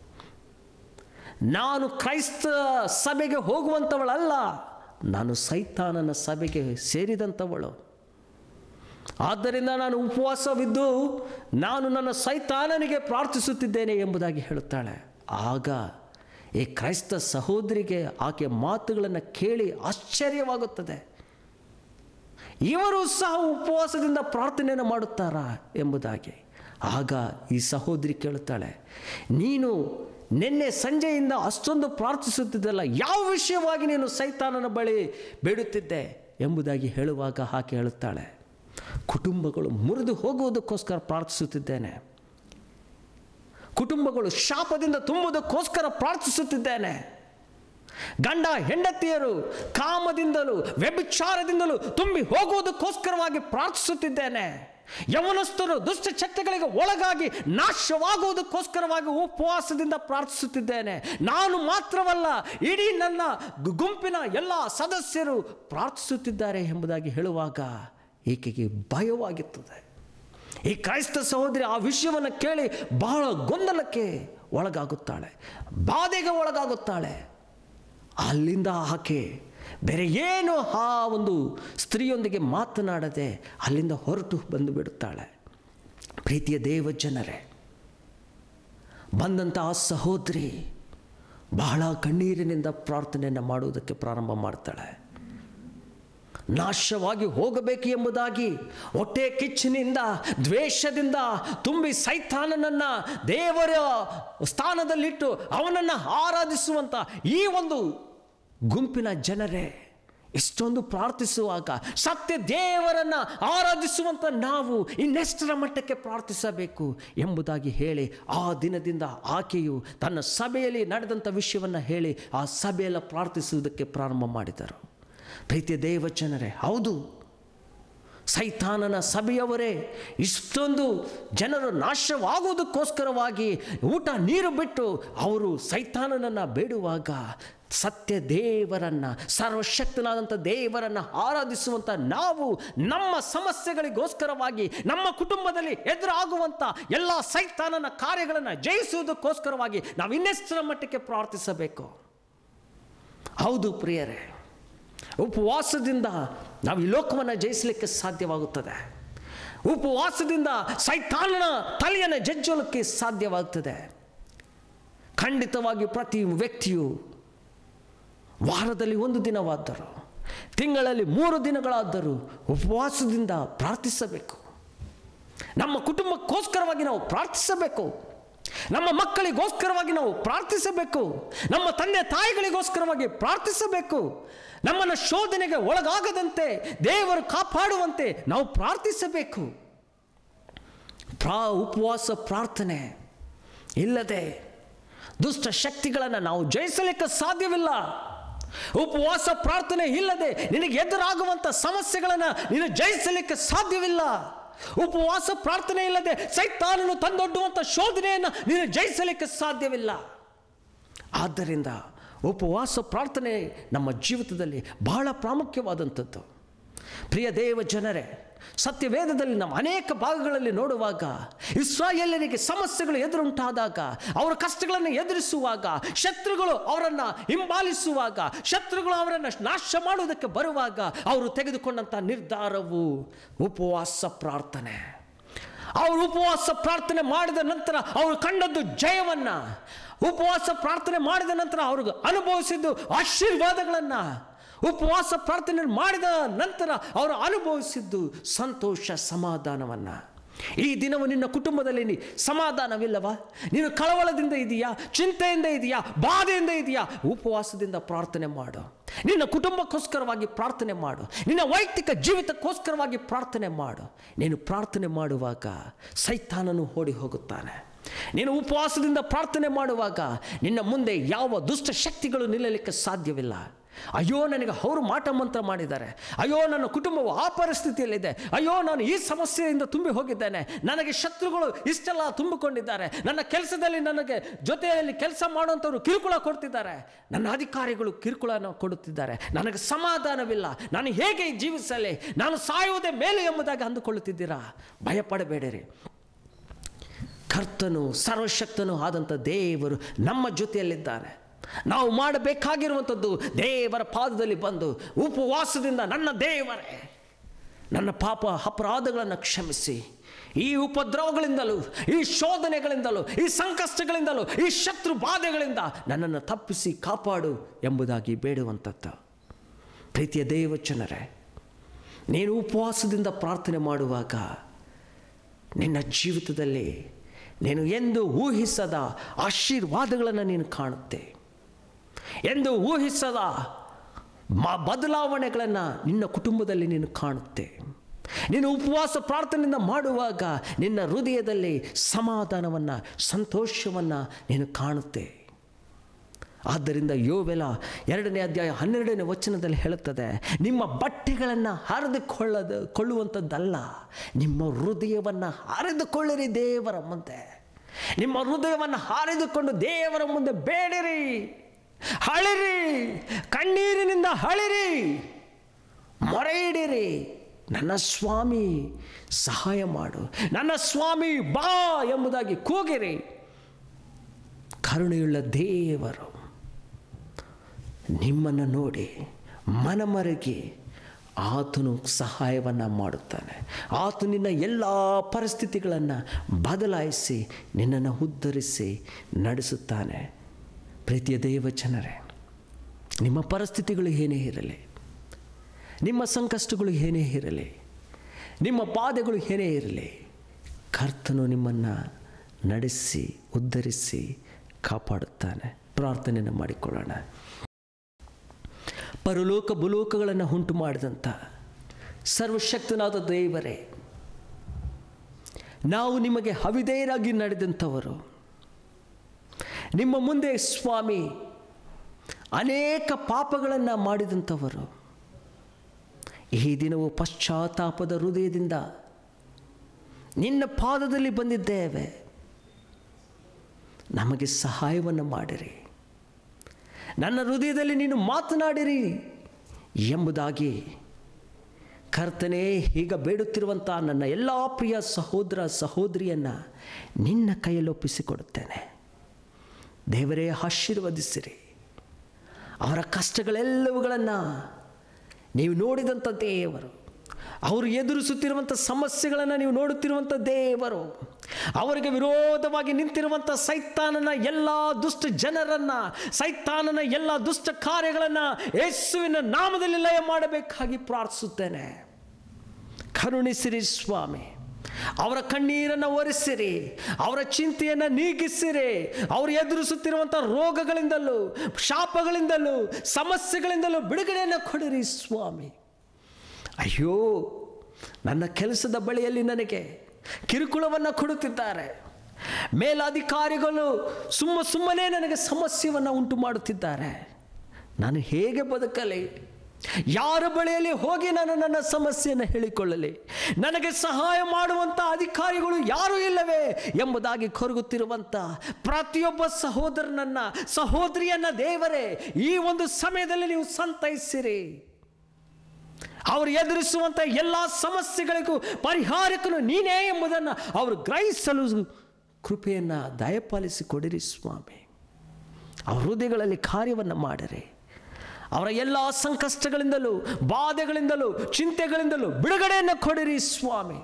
Speaker 1: ನಾನು ಕ್ರೈಸ್ತ ಸಭೆಗೆ ಹೋಗುವಂಥವಳಲ್ಲ, ನಾನು ಸೈತಾನನ ಸಭೆಗೆ ಸೇರಿದಂಥವಳು. ಆದ್ದರಿಂದ ನಾನು ಉಪವಾಸವಿದ್ದು ನಾನು ನನ್ನ ಸೈತಾನನಿಗೆ ಪ್ರಾರ್ಥಿಸುತ್ತಿದ್ದೇನೆ ಎಂಬುದಾಗಿ ಹೇಳುತ್ತಾಳೆ. ಆಗ ಈ ಕ್ರೈಸ್ತ ಸಹೋದರಿಗೆ ಆಕೆಯ ಮಾತುಗಳನ್ನು ಕೇಳಿ ಆಶ್ಚರ್ಯವಾಗುತ್ತದೆ. ಇವರು ಸಹ ಉಪವಾಸದಿಂದ ಪ್ರಾರ್ಥನೆಯನ್ನು ಮಾಡುತ್ತಾರಾ ಎಂಬುದಾಗಿ. ಆಗ ಈ ಸಹೋದರಿ ಕೇಳುತ್ತಾಳೆ, ನೀನು ನಿನ್ನೆ ಸಂಜೆಯಿಂದ ಅಷ್ಟೊಂದು ಪ್ರಾರ್ಥಿಸುತ್ತಿದ್ದಲ್ಲ, ಯಾವ ವಿಷಯವಾಗಿ ನೀನು ಸೈತಾನನ ಬಳಿ ಬೇಡುತ್ತಿದ್ದೆ ಎಂಬುದಾಗಿ ಹೇಳುವಾಗ ಆಕೆ ಹೇಳುತ್ತಾಳೆ, ಕುಟುಂಬಗಳು ಮುರಿದು ಹೋಗುವುದಕ್ಕೋಸ್ಕರ ಪ್ರಾರ್ಥಿಸುತ್ತಿದ್ದೇನೆ, ಕುಟುಂಬಗಳು ಶಾಪದಿಂದ ತುಂಬುವುದಕ್ಕೋಸ್ಕರ ಪ್ರಾರ್ಥಿಸುತ್ತಿದ್ದೇನೆ, ಗಂಡ ಹೆಂಡತಿಯರು ಕಾಮದಿಂದಲೂ ವ್ಯಭಿಚಾರದಿಂದಲೂ ತುಂಬಿ ಹೋಗುವುದಕ್ಕೋಸ್ಕರವಾಗಿ ಪ್ರಾರ್ಥಿಸುತ್ತಿದ್ದೇನೆ, ಯೌವನಸ್ಥರು ದುಷ್ಟ ಶಕ್ತಿಗಳಿಗೆ ಒಳಗಾಗಿ ನಾಶವಾಗುವುದಕ್ಕೋಸ್ಕರವಾಗಿ ಉಪವಾಸದಿಂದ ಪ್ರಾರ್ಥಿಸುತ್ತಿದ್ದೇನೆ. ನಾನು ಮಾತ್ರವಲ್ಲ, ಇಡೀ ನನ್ನ ಗುಂಪಿನ ಎಲ್ಲ ಸದಸ್ಯರು ಪ್ರಾರ್ಥಿಸುತ್ತಿದ್ದಾರೆ ಎಂಬುದಾಗಿ ಹೇಳುವಾಗ ಈಕೆಗೆ ಭಯವಾಗಿರ್ತದೆ. ಈ ಕ್ರೈಸ್ತ ಸಹೋದರಿ ಆ ವಿಷಯವನ್ನು ಕೇಳಿ ಬಹಳ ಗೊಂದಲಕ್ಕೆ ಒಳಗಾಗುತ್ತಾಳೆ, ಬಾಧೆಗೆ ಒಳಗಾಗುತ್ತಾಳೆ. ಅಲ್ಲಿಂದ ಆಕೆ ಬೇರೆ ಏನು ಆ ಒಂದು ಸ್ತ್ರೀಯೊಂದಿಗೆ ಮಾತನಾಡದೆ ಅಲ್ಲಿಂದ ಹೊರಟು ಬಂದು ಬಿಡುತ್ತಾಳೆ. ಪ್ರೀತಿಯ ದೇವ ಜನರೇ, ಬಂದಂಥ ಆ ಸಹೋದರಿ ಬಹಳ ಕಣ್ಣೀರಿನಿಂದ ಪ್ರಾರ್ಥನೆಯನ್ನು ಮಾಡುವುದಕ್ಕೆ ಪ್ರಾರಂಭ ಮಾಡ್ತಾಳೆ. ನಾಶವಾಗಿ ಹೋಗಬೇಕು ಎಂಬುದಾಗಿ ಹೊಟ್ಟೆ ಕಿಚ್ಚಿನಿಂದ ದ್ವೇಷದಿಂದ ತುಂಬಿ ಸೈತಾನನನ್ನು ದೇವರ ಸ್ಥಾನದಲ್ಲಿಟ್ಟು ಅವನನ್ನು ಆರಾಧಿಸುವಂಥ ಈ ಒಂದು ಗುಂಪಿನ ಜನರೇ ಇಷ್ಟೊಂದು ಪ್ರಾರ್ಥಿಸುವಾಗ ಸತ್ಯ ದೇವರನ್ನು ಆರಾಧಿಸುವಂಥ ನಾವು ಇನ್ನೆಷ್ಟರ ಮಟ್ಟಕ್ಕೆ ಪ್ರಾರ್ಥಿಸಬೇಕು ಎಂಬುದಾಗಿ ಹೇಳಿ ಆ ದಿನದಿಂದ ಆಕೆಯು ತನ್ನ ಸಭೆಯಲ್ಲಿ ನಡೆದಂಥ ವಿಷಯವನ್ನು ಹೇಳಿ ಆ ಸಭೆಯೆಲ್ಲ ಪ್ರಾರ್ಥಿಸುವುದಕ್ಕೆ ಪ್ರಾರಂಭ ಮಾಡಿದರು. ಪ್ರೀತಿಯ ದೇವ ಜನರೇ, ಹೌದು, ಸೈತಾನನ ಸಭೆಯವರೇ ಇಷ್ಟೊಂದು ಜನರು ನಾಶವಾಗುವುದಕ್ಕೋಸ್ಕರವಾಗಿ ಊಟ ನೀರು ಬಿಟ್ಟು ಅವರು ಸೈತಾನನನ್ನು ಬೇಡುವಾಗ ಸತ್ಯ ದೇವರನ್ನು, ಸರ್ವಶಕ್ತನಾದಂಥ ದೇವರನ್ನು ಆರಾಧಿಸುವಂಥ ನಾವು ನಮ್ಮ ಸಮಸ್ಯೆಗಳಿಗೋಸ್ಕರವಾಗಿ, ನಮ್ಮ ಕುಟುಂಬದಲ್ಲಿ ಎದುರಾಗುವಂಥ ಎಲ್ಲ ಸೈತಾನನ ಕಾರ್ಯಗಳನ್ನು ಜಯಿಸುವುದಕ್ಕೋಸ್ಕರವಾಗಿ ನಾವು ಇನ್ನೆಷ್ಟರ ಮಟ್ಟಕ್ಕೆ ಪ್ರಾರ್ಥಿಸಬೇಕು. ಹೌದು ಪ್ರಿಯರೇ, ಉಪವಾಸದಿಂದ ನಾವು ಈ ಲೋಕವನ್ನು ಜಯಿಸಲಿಕ್ಕೆ ಸಾಧ್ಯವಾಗುತ್ತದೆ. ಉಪವಾಸದಿಂದ ಸೈತಾನನ ತಲೆಯನ್ನು ಜಜ್ಜಲಿಕ್ಕೆ ಸಾಧ್ಯವಾಗುತ್ತದೆ. ಖಂಡಿತವಾಗಿ ಪ್ರತಿ ವ್ಯಕ್ತಿಯು ವಾರದಲ್ಲಿ 1 ದಿನವಾದರೂ, ತಿಂಗಳಲ್ಲಿ 3 ದಿನಗಳಾದರೂ ಉಪವಾಸದಿಂದ ಪ್ರಾರ್ಥಿಸಬೇಕು. ನಮ್ಮ ಕುಟುಂಬಕ್ಕೋಸ್ಕರವಾಗಿ ನಾವು ಪ್ರಾರ್ಥಿಸಬೇಕು, ನಮ್ಮ ಮಕ್ಕಳಿಗೋಸ್ಕರವಾಗಿ ನಾವು ಪ್ರಾರ್ಥಿಸಬೇಕು, ನಮ್ಮ ತಂದೆ ತಾಯಿಗಳಿಗೋಸ್ಕರವಾಗಿ ಪ್ರಾರ್ಥಿಸಬೇಕು, ನಮ್ಮನ್ನು ಶೋಧನೆಗೆ ಒಳಗಾಗದಂತೆ ದೇವರು ಕಾಪಾಡುವಂತೆ ನಾವು ಪ್ರಾರ್ಥಿಸಬೇಕು. ಉಪವಾಸ ಪ್ರಾರ್ಥನೆ ಇಲ್ಲದೆ ದುಷ್ಟ ಶಕ್ತಿಗಳನ್ನು ನಾವು ಜಯಿಸಲಿಕ್ಕೆ ಸಾಧ್ಯವಿಲ್ಲ. ಉಪವಾಸ ಪ್ರಾರ್ಥನೆ ಇಲ್ಲದೆ ನಿನಗೆ ಎದುರಾಗುವಂಥ ಸಮಸ್ಯೆಗಳನ್ನು ನೀನು ಜಯಿಸಲಿಕ್ಕೆ ಸಾಧ್ಯವಿಲ್ಲ. ಉಪವಾಸ ಪ್ರಾರ್ಥನೆ ಇಲ್ಲದೆ ಸೈತಾನನು ತಂದೊಡ್ಡುವಂಥ ಶೋಧನೆಯನ್ನು ನೀನು ಜಯಿಸಲಿಕ್ಕೆ ಸಾಧ್ಯವಿಲ್ಲ. ಆದ್ದರಿಂದ ಉಪವಾಸ ಪ್ರಾರ್ಥನೆ ನಮ್ಮ ಜೀವಿತದಲ್ಲಿ ಬಹಳ ಪ್ರಾಮುಖ್ಯವಾದಂಥದ್ದು. ಪ್ರಿಯ ದೇವ ಜನರೇ, ಸತ್ಯವೇದದಲ್ಲಿ ನಾವು ಅನೇಕ ಭಾಗಗಳಲ್ಲಿ ನೋಡುವಾಗ ಇಸ್ರಾಯೇಲರಿಗೆ ಸಮಸ್ಯೆಗಳು ಎದುರುಂಟಾದಾಗ, ಅವರ ಕಷ್ಟಗಳನ್ನು ಎದುರಿಸುವಾಗ, ಶತ್ರುಗಳು ಅವರನ್ನು ಹಿಂಬಾಲಿಸುವಾಗ, ಶತ್ರುಗಳು ಅವರನ್ನು ನಾಶ ಮಾಡುವುದಕ್ಕೆ ಬರುವಾಗ ಅವರು ತೆಗೆದುಕೊಂಡಂಥ ನಿರ್ಧಾರವು ಉಪವಾಸ ಪ್ರಾರ್ಥನೆ. ಅವರು ಉಪವಾಸ ಪ್ರಾರ್ಥನೆ ಮಾಡಿದ ನಂತರ ಅವರು ಕಂಡದ್ದು ಜಯವನ್ನು, ಉಪವಾಸ ಪ್ರಾರ್ಥನೆ ಮಾಡಿದ ನಂತರ ಅವ್ರಿಗೆ ಅನುಭವಿಸಿದ್ದು ಆಶೀರ್ವಾದಗಳನ್ನು, ಉಪವಾಸ ಪ್ರಾರ್ಥನೆ ಮಾಡಿದ ನಂತರ ಅವರು ಅನುಭವಿಸಿದ್ದು ಸಂತೋಷ ಸಮಾಧಾನವನ್ನು. ಈ ದಿನವು ನಿನ್ನ ಕುಟುಂಬದಲ್ಲಿ ಸಮಾಧಾನವಿಲ್ಲವಾ? ನೀನು ಕಳವಳದಿಂದ ಇದೆಯಾ, ಚಿಂತೆಯಿಂದ ಇದೆಯಾ, ಬಾಧೆಯಿಂದ ಇದೆಯಾ? ಉಪವಾಸದಿಂದ ಪ್ರಾರ್ಥನೆ ಮಾಡು. ನಿನ್ನ ಕುಟುಂಬಕ್ಕೋಸ್ಕರವಾಗಿ ಪ್ರಾರ್ಥನೆ ಮಾಡು, ನಿನ್ನ ವೈಯಕ್ತಿಕ ಜೀವಿತಕ್ಕೋಸ್ಕರವಾಗಿ ಪ್ರಾರ್ಥನೆ ಮಾಡು. ನೀನು ಪ್ರಾರ್ಥನೆ ಮಾಡುವಾಗ ಸೈತಾನನು ಓಡಿ ಹೋಗುತ್ತಾನೆ. ನೀನು ಉಪವಾಸದಿಂದ ಪ್ರಾರ್ಥನೆ ಮಾಡುವಾಗ ನಿನ್ನ ಮುಂದೆ ಯಾವ ದುಷ್ಟ ಶಕ್ತಿಗಳು ನಿಲ್ಲಲಿಕ್ಕೆ ಸಾಧ್ಯವಿಲ್ಲ. ಅಯ್ಯೋ ನನಗೆ ಅವರು ಮಾಟ ಮಂತ್ರ ಮಾಡಿದ್ದಾರೆ, ಅಯ್ಯೋ ನನ್ನ ಕುಟುಂಬವು ಆ ಪರಿಸ್ಥಿತಿಯಲ್ಲಿದೆ, ಅಯ್ಯೋ ನಾನು ಈ ಸಮಸ್ಯೆಯಿಂದ ತುಂಬಿ ಹೋಗಿದ್ದೇನೆ, ನನಗೆ ಶತ್ರುಗಳು ಇಷ್ಟೆಲ್ಲ ತುಂಬಿಕೊಂಡಿದ್ದಾರೆ, ನನ್ನ ಕೆಲಸದಲ್ಲಿ ನನಗೆ ಜೊತೆಯಲ್ಲಿ ಕೆಲಸ ಮಾಡುವಂಥವ್ರು ಕಿರುಕುಳ ಕೊಡ್ತಿದ್ದಾರೆ, ನನ್ನ ಅಧಿಕಾರಿಗಳು ಕಿರುಕುಳನ ಕೊಡುತ್ತಿದ್ದಾರೆ, ನನಗೆ ಸಮಾಧಾನವಿಲ್ಲ, ನಾನು ಹೇಗೆ ಜೀವಿಸಲಿ, ನಾನು ಸಾಯುವುದೇ ಮೇಲೆ ಎಂಬುದಾಗಿ ಅಂದುಕೊಳ್ಳುತ್ತಿದ್ದೀರಾ? ಭಯಪಡಬೇಡಿರಿ. ಕರ್ತನು ಸರ್ವಶಕ್ತನೂ ಆದಂಥ ದೇವರು ನಮ್ಮ ಜೊತೆಯಲ್ಲಿದ್ದಾನೆ. ನಾವು ಮಾಡಬೇಕಾಗಿರುವಂಥದ್ದು ದೇವರ ಪಾದದಲ್ಲಿ ಬಂದು ಉಪವಾಸದಿಂದ, ನನ್ನ ದೇವರೇ ನನ್ನ ಪಾಪ ಅಪರಾಧಗಳನ್ನು ಕ್ಷಮಿಸಿ, ಈ ಉಪದ್ರವಗಳಿಂದಲೂ, ಈ ಶೋಧನೆಗಳಿಂದಲೂ, ಈ ಸಂಕಷ್ಟಗಳಿಂದಲೂ, ಈ ಶತ್ರು ಬಾಧೆಗಳಿಂದ ನನ್ನನ್ನು ತಪ್ಪಿಸಿ ಕಾಪಾಡು ಎಂಬುದಾಗಿ ಬೇಡುವಂಥದ್ದು. ಪ್ರೀತಿಯ ದೇವಚನರೇ, ನೀನು ಉಪವಾಸದಿಂದ ಪ್ರಾರ್ಥನೆ ಮಾಡುವಾಗ ನಿನ್ನ ಜೀವಿತದಲ್ಲಿ ನೀನು ಎಂದು ಊಹಿಸದ ಆಶೀರ್ವಾದಗಳನ್ನು ನೀನು ಕಾಣುತ್ತೆ, ಎಂದು ಊಹಿಸದ ಬದಲಾವಣೆಗಳನ್ನು ನಿನ್ನ ಕುಟುಂಬದಲ್ಲಿ ನೀನು ಕಾಣುತ್ತೆ. ನೀನು ಉಪವಾಸ ಪ್ರಾರ್ಥನೆಯಿಂದ ಮಾಡುವಾಗ ನಿನ್ನ ಹೃದಯದಲ್ಲಿ ಸಮಾಧಾನವನ್ನು, ಸಂತೋಷವನ್ನು ನೀನು ಕಾಣುತ್ತೆ. ಆದ್ದರಿಂದ ಯೋವೆಲ 2ನೇ ಅಧ್ಯಾಯ 12ನೇ ವಚನದಲ್ಲಿ ಹೇಳುತ್ತದೆ, ನಿಮ್ಮ ಬಟ್ಟೆಗಳನ್ನು ಹರಿದುಕೊಳ್ಳುವಂಥದ್ದಲ್ಲ, ನಿಮ್ಮ ಹೃದಯವನ್ನು ಹರಿದುಕೊಳ್ಳಿರಿ ದೇವರ ಮುಂದೆ. ನಿಮ್ಮ ಹೃದಯವನ್ನು ಹರಿದುಕೊಂಡು ದೇವರ ಮುಂದೆ ಬೇಡಿರಿ, ಅಳಿರಿ, ಕಣ್ಣೀರಿನಿಂದ ಅಳಿರಿ, ಮೊರೆ ಇಡಿರಿ, ನನ್ನ ಸ್ವಾಮಿ ಸಹಾಯ ಮಾಡು, ನನ್ನ ಸ್ವಾಮಿ ಬಾ ಎಂಬುದಾಗಿ ಕೂಗಿರಿ. ಕರುಣೆಯುಳ್ಳ ದೇವರು ನಿಮ್ಮನ್ನು ನೋಡಿ ಮನಮರಗಿ ಆತನು ಸಹಾಯವನ್ನು ಮಾಡುತ್ತಾನೆ. ಆತನು ನಿನ್ನ ಎಲ್ಲ ಪರಿಸ್ಥಿತಿಗಳನ್ನು ಬದಲಾಯಿಸಿ ನಿನ್ನನ್ನು ಉದ್ಧರಿಸಿ ನಡೆಸುತ್ತಾನೆ. ಪ್ರೀತಿಯ ದೇವಜನರೇ, ನಿಮ್ಮ ಪರಿಸ್ಥಿತಿಗಳು ಏನೇ ಇರಲಿ, ನಿಮ್ಮ ಸಂಕಷ್ಟಗಳು ಏನೇ ಇರಲಿ, ನಿಮ್ಮ ಬಾಧೆಗಳು ಏನೇ ಇರಲಿ, ಕರ್ತನು ನಿಮ್ಮನ್ನು ನಡೆಸಿ ಉದ್ಧರಿಸಿ ಕಾಪಾಡುತ್ತಾನೆ. ಪ್ರಾರ್ಥನೆಯನ್ನು ಮಾಡಿಕೊಳ್ಳೋಣ. ಪರಲೋಕ ಭೂಲೋಕಗಳನ್ನು ಉಂಟು ಮಾಡಿದಂಥ ಸರ್ವಶಕ್ತನಾದ ದೇವರೇ, ನಾವು ನಿಮಗೆ ಅವಿಧೇಯರಾಗಿ ನಡೆದಂಥವರು, ನಿಮ್ಮ ಮುಂದೆ ಸ್ವಾಮಿ ಅನೇಕ ಪಾಪಗಳನ್ನು ಮಾಡಿದಂಥವರು, ಈ ದಿನವೂ ಪಶ್ಚಾತ್ತಾಪದ ಹೃದಯದಿಂದ ನಿನ್ನ ಪಾದದಲ್ಲಿ ಬಂದಿದ್ದೇವೆ. ನಮಗೆ ಸಹಾಯವನ್ನು ಮಾಡಿರಿ, ನನ್ನ ಹೃದಯದಲ್ಲಿ ನೀನು ಮಾತನಾಡಿರಿ ಎಂಬುದಾಗಿ ಕರ್ತನೇ ಈಗ ಬೇಡುತ್ತಿರುವಂಥ ನನ್ನ ಎಲ್ಲ ಪ್ರಿಯ ಸಹೋದರ ಸಹೋದರಿಯನ್ನು ನಿನ್ನ ಕೈಯಲ್ಲಿ ಒಪ್ಪಿಸಿಕೊಡುತ್ತೇನೆ. ದೇವರೇ, ಆಶೀರ್ವದಿಸಿರಿ. ಅವರ ಕಷ್ಟಗಳೆಲ್ಲವುಗಳನ್ನು ನೀವು ನೋಡಿದಂಥ ದೇವರು, ಅವರು ಎದುರಿಸುತ್ತಿರುವಂಥ ಸಮಸ್ಯೆಗಳನ್ನು ನೀವು ನೋಡುತ್ತಿರುವಂಥ ದೇವರು, ಅವರಿಗೆ ವಿರೋಧವಾಗಿ ನಿಂತಿರುವಂಥ ಸೈತಾನನ ಎಲ್ಲ ದುಷ್ಟ ಜನರನ್ನು, ಸೈತಾನನ ಎಲ್ಲ ದುಷ್ಟ ಕಾರ್ಯಗಳನ್ನು ಯೇಸುವಿನ ನಾಮದಲ್ಲಿ ಲಯ ಮಾಡಬೇಕಾಗಿ ಪ್ರಾರ್ಥಿಸುತ್ತೇನೆ. ಕರುಣಿಸಿರಿ ಸ್ವಾಮಿ, ಅವರ ಕಣ್ಣೀರನ್ನು ಒರೆಸಿರಿ, ಅವರ ಚಿಂತೆಯನ್ನು ನೀಗಿಸಿರಿ. ಅವರು ಎದುರಿಸುತ್ತಿರುವಂಥ ರೋಗಗಳಿಂದಲೂ, ಶಾಪಗಳಿಂದಲೂ, ಸಮಸ್ಯೆಗಳಿಂದಲೂ ಬಿಡುಗಡೆಯನ್ನು ಕೊಡಿರಿ ಸ್ವಾಮಿ. ಅಯ್ಯೋ, ನನ್ನ ಕೆಲಸದ ಬಳಿಯಲ್ಲಿ ನನಗೆ ಕಿರುಕುಳವನ್ನು ಕೊಡುತ್ತಿದ್ದಾರೆ, ಮೇಲಾಧಿಕಾರಿಗಳು ಸುಮ್ಮನೆ ನನಗೆ ಸಮಸ್ಯೆಯನ್ನು ಉಂಟು ಮಾಡುತ್ತಿದ್ದಾರೆ, ನಾನು ಹೇಗೆ ಬದುಕಲಿ? ಯಾರ ಬಳಿಯಲ್ಲಿ ಹೋಗಿ ನಾನು ನನ್ನ ಸಮಸ್ಯೆಯನ್ನು ಹೇಳಿಕೊಳ್ಳಲಿ? ನನಗೆ ಸಹಾಯ ಮಾಡುವಂಥ ಅಧಿಕಾರಿಗಳು ಯಾರೂ ಇಲ್ಲವೇ ಎಂಬುದಾಗಿ ಕೊರಗುತ್ತಿರುವಂಥ ಪ್ರತಿಯೊಬ್ಬ ಸಹೋದರನನ್ನ, ಸಹೋದರಿಯನ್ನ ದೇವರೇ ಈ ಒಂದು ಸಮಯದಲ್ಲಿ ನೀವು ಸಂತೈಸಿರಿ. ಅವರು ಎದುರಿಸುವಂಥ ಎಲ್ಲ ಸಮಸ್ಯೆಗಳಿಗೂ ಪರಿಹಾರಕನು ನೀನೇ ಎಂಬುದನ್ನು ಅವರು ಗ್ರಹಿಸಲು ಕೃಪೆಯನ್ನು ದಯಪಾಲಿಸಿಕೊಡಿರಿ ಸ್ವಾಮಿ. ಅವರ ಹೃದಯಗಳಲ್ಲಿ ಕಾರ್ಯವನ್ನು ಮಾಡಿರಿ. ಅವರ ಎಲ್ಲ ಸಂಕಷ್ಟಗಳಿಂದಲೂ, ಬಾಧೆಗಳಿಂದಲೂ, ಚಿಂತೆಗಳಿಂದಲೂ ಬಿಡುಗಡೆಯನ್ನು ಕೊಡಿರಿ ಸ್ವಾಮಿ.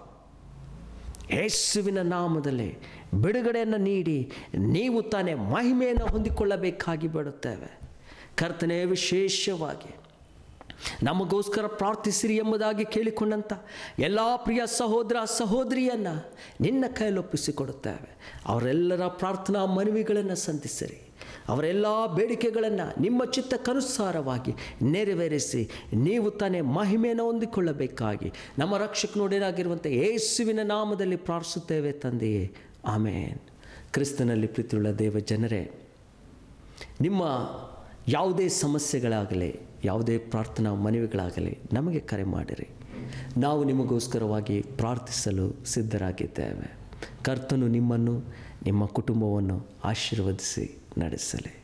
Speaker 1: ಯೇಸುವಿನ ನಾಮದಲ್ಲಿ ಬಿಡುಗಡೆಯನ್ನು ನೀಡಿ ನೀವು ತಾನೇ ಮಹಿಮೆಯನ್ನು ಹೊಂದಿಕೊಳ್ಳಬೇಕಾಗಿ ಬಿಡುತ್ತೇವೆ. ಕರ್ತನೇ, ವಿಶೇಷವಾಗಿ ನಮಗೋಸ್ಕರ ಪ್ರಾರ್ಥಿಸಿರಿ ಎಂಬುದಾಗಿ ಕೇಳಿಕೊಂಡಂಥ ಎಲ್ಲ ಪ್ರಿಯ ಸಹೋದರ ಸಹೋದರಿಯನ್ನು ನಿನ್ನ ಕೈಯಲ್ಲೊಪ್ಪಿಸಿಕೊಡುತ್ತೇವೆ. ಅವರೆಲ್ಲರ ಪ್ರಾರ್ಥನಾ ಮನವಿಗಳನ್ನು ಸಂಧಿಸಿರಿ. ಅವರೆಲ್ಲ ಬೇಡಿಕೆಗಳನ್ನು ನಿಮ್ಮ ಚಿತ್ತಕ್ಕನುಸಾರವಾಗಿ ನೆರವೇರಿಸಿ ನೀವು ತಾನೇ ಮಹಿಮೆಯನ್ನು ಹೊಂದಿಕೊಳ್ಳಬೇಕಾಗಿ ನಮ್ಮ ರಕ್ಷಕನೊಡೆಯಾಗಿರುವಂಥ ಯೇಸುವಿನ ನಾಮದಲ್ಲಿ ಪ್ರಾರ್ಥಿಸುತ್ತೇವೆ ತಂದೆಯೇ, ಆಮೇನ್. ಕ್ರಿಸ್ತನಲ್ಲಿ ಪ್ರೀತಿಯುಳ್ಳ ದೇವ ಜನರೇ, ನಿಮ್ಮ ಯಾವುದೇ ಸಮಸ್ಯೆಗಳಾಗಲಿ, ಯಾವುದೇ ಪ್ರಾರ್ಥನಾ ಮನವಿಗಳಾಗಲಿ ನಮಗೆ ಕರೆ ಮಾಡಿರಿ. ನಾವು ನಿಮಗೋಸ್ಕರವಾಗಿ ಪ್ರಾರ್ಥಿಸಲು ಸಿದ್ಧರಾಗಿದ್ದೇವೆ. ಕರ್ತನು ನಿಮ್ಮನ್ನು ನಿಮ್ಮ ಕುಟುಂಬವನ್ನು ಆಶೀರ್ವದಿಸಿ ನಡೆಸಲಿ.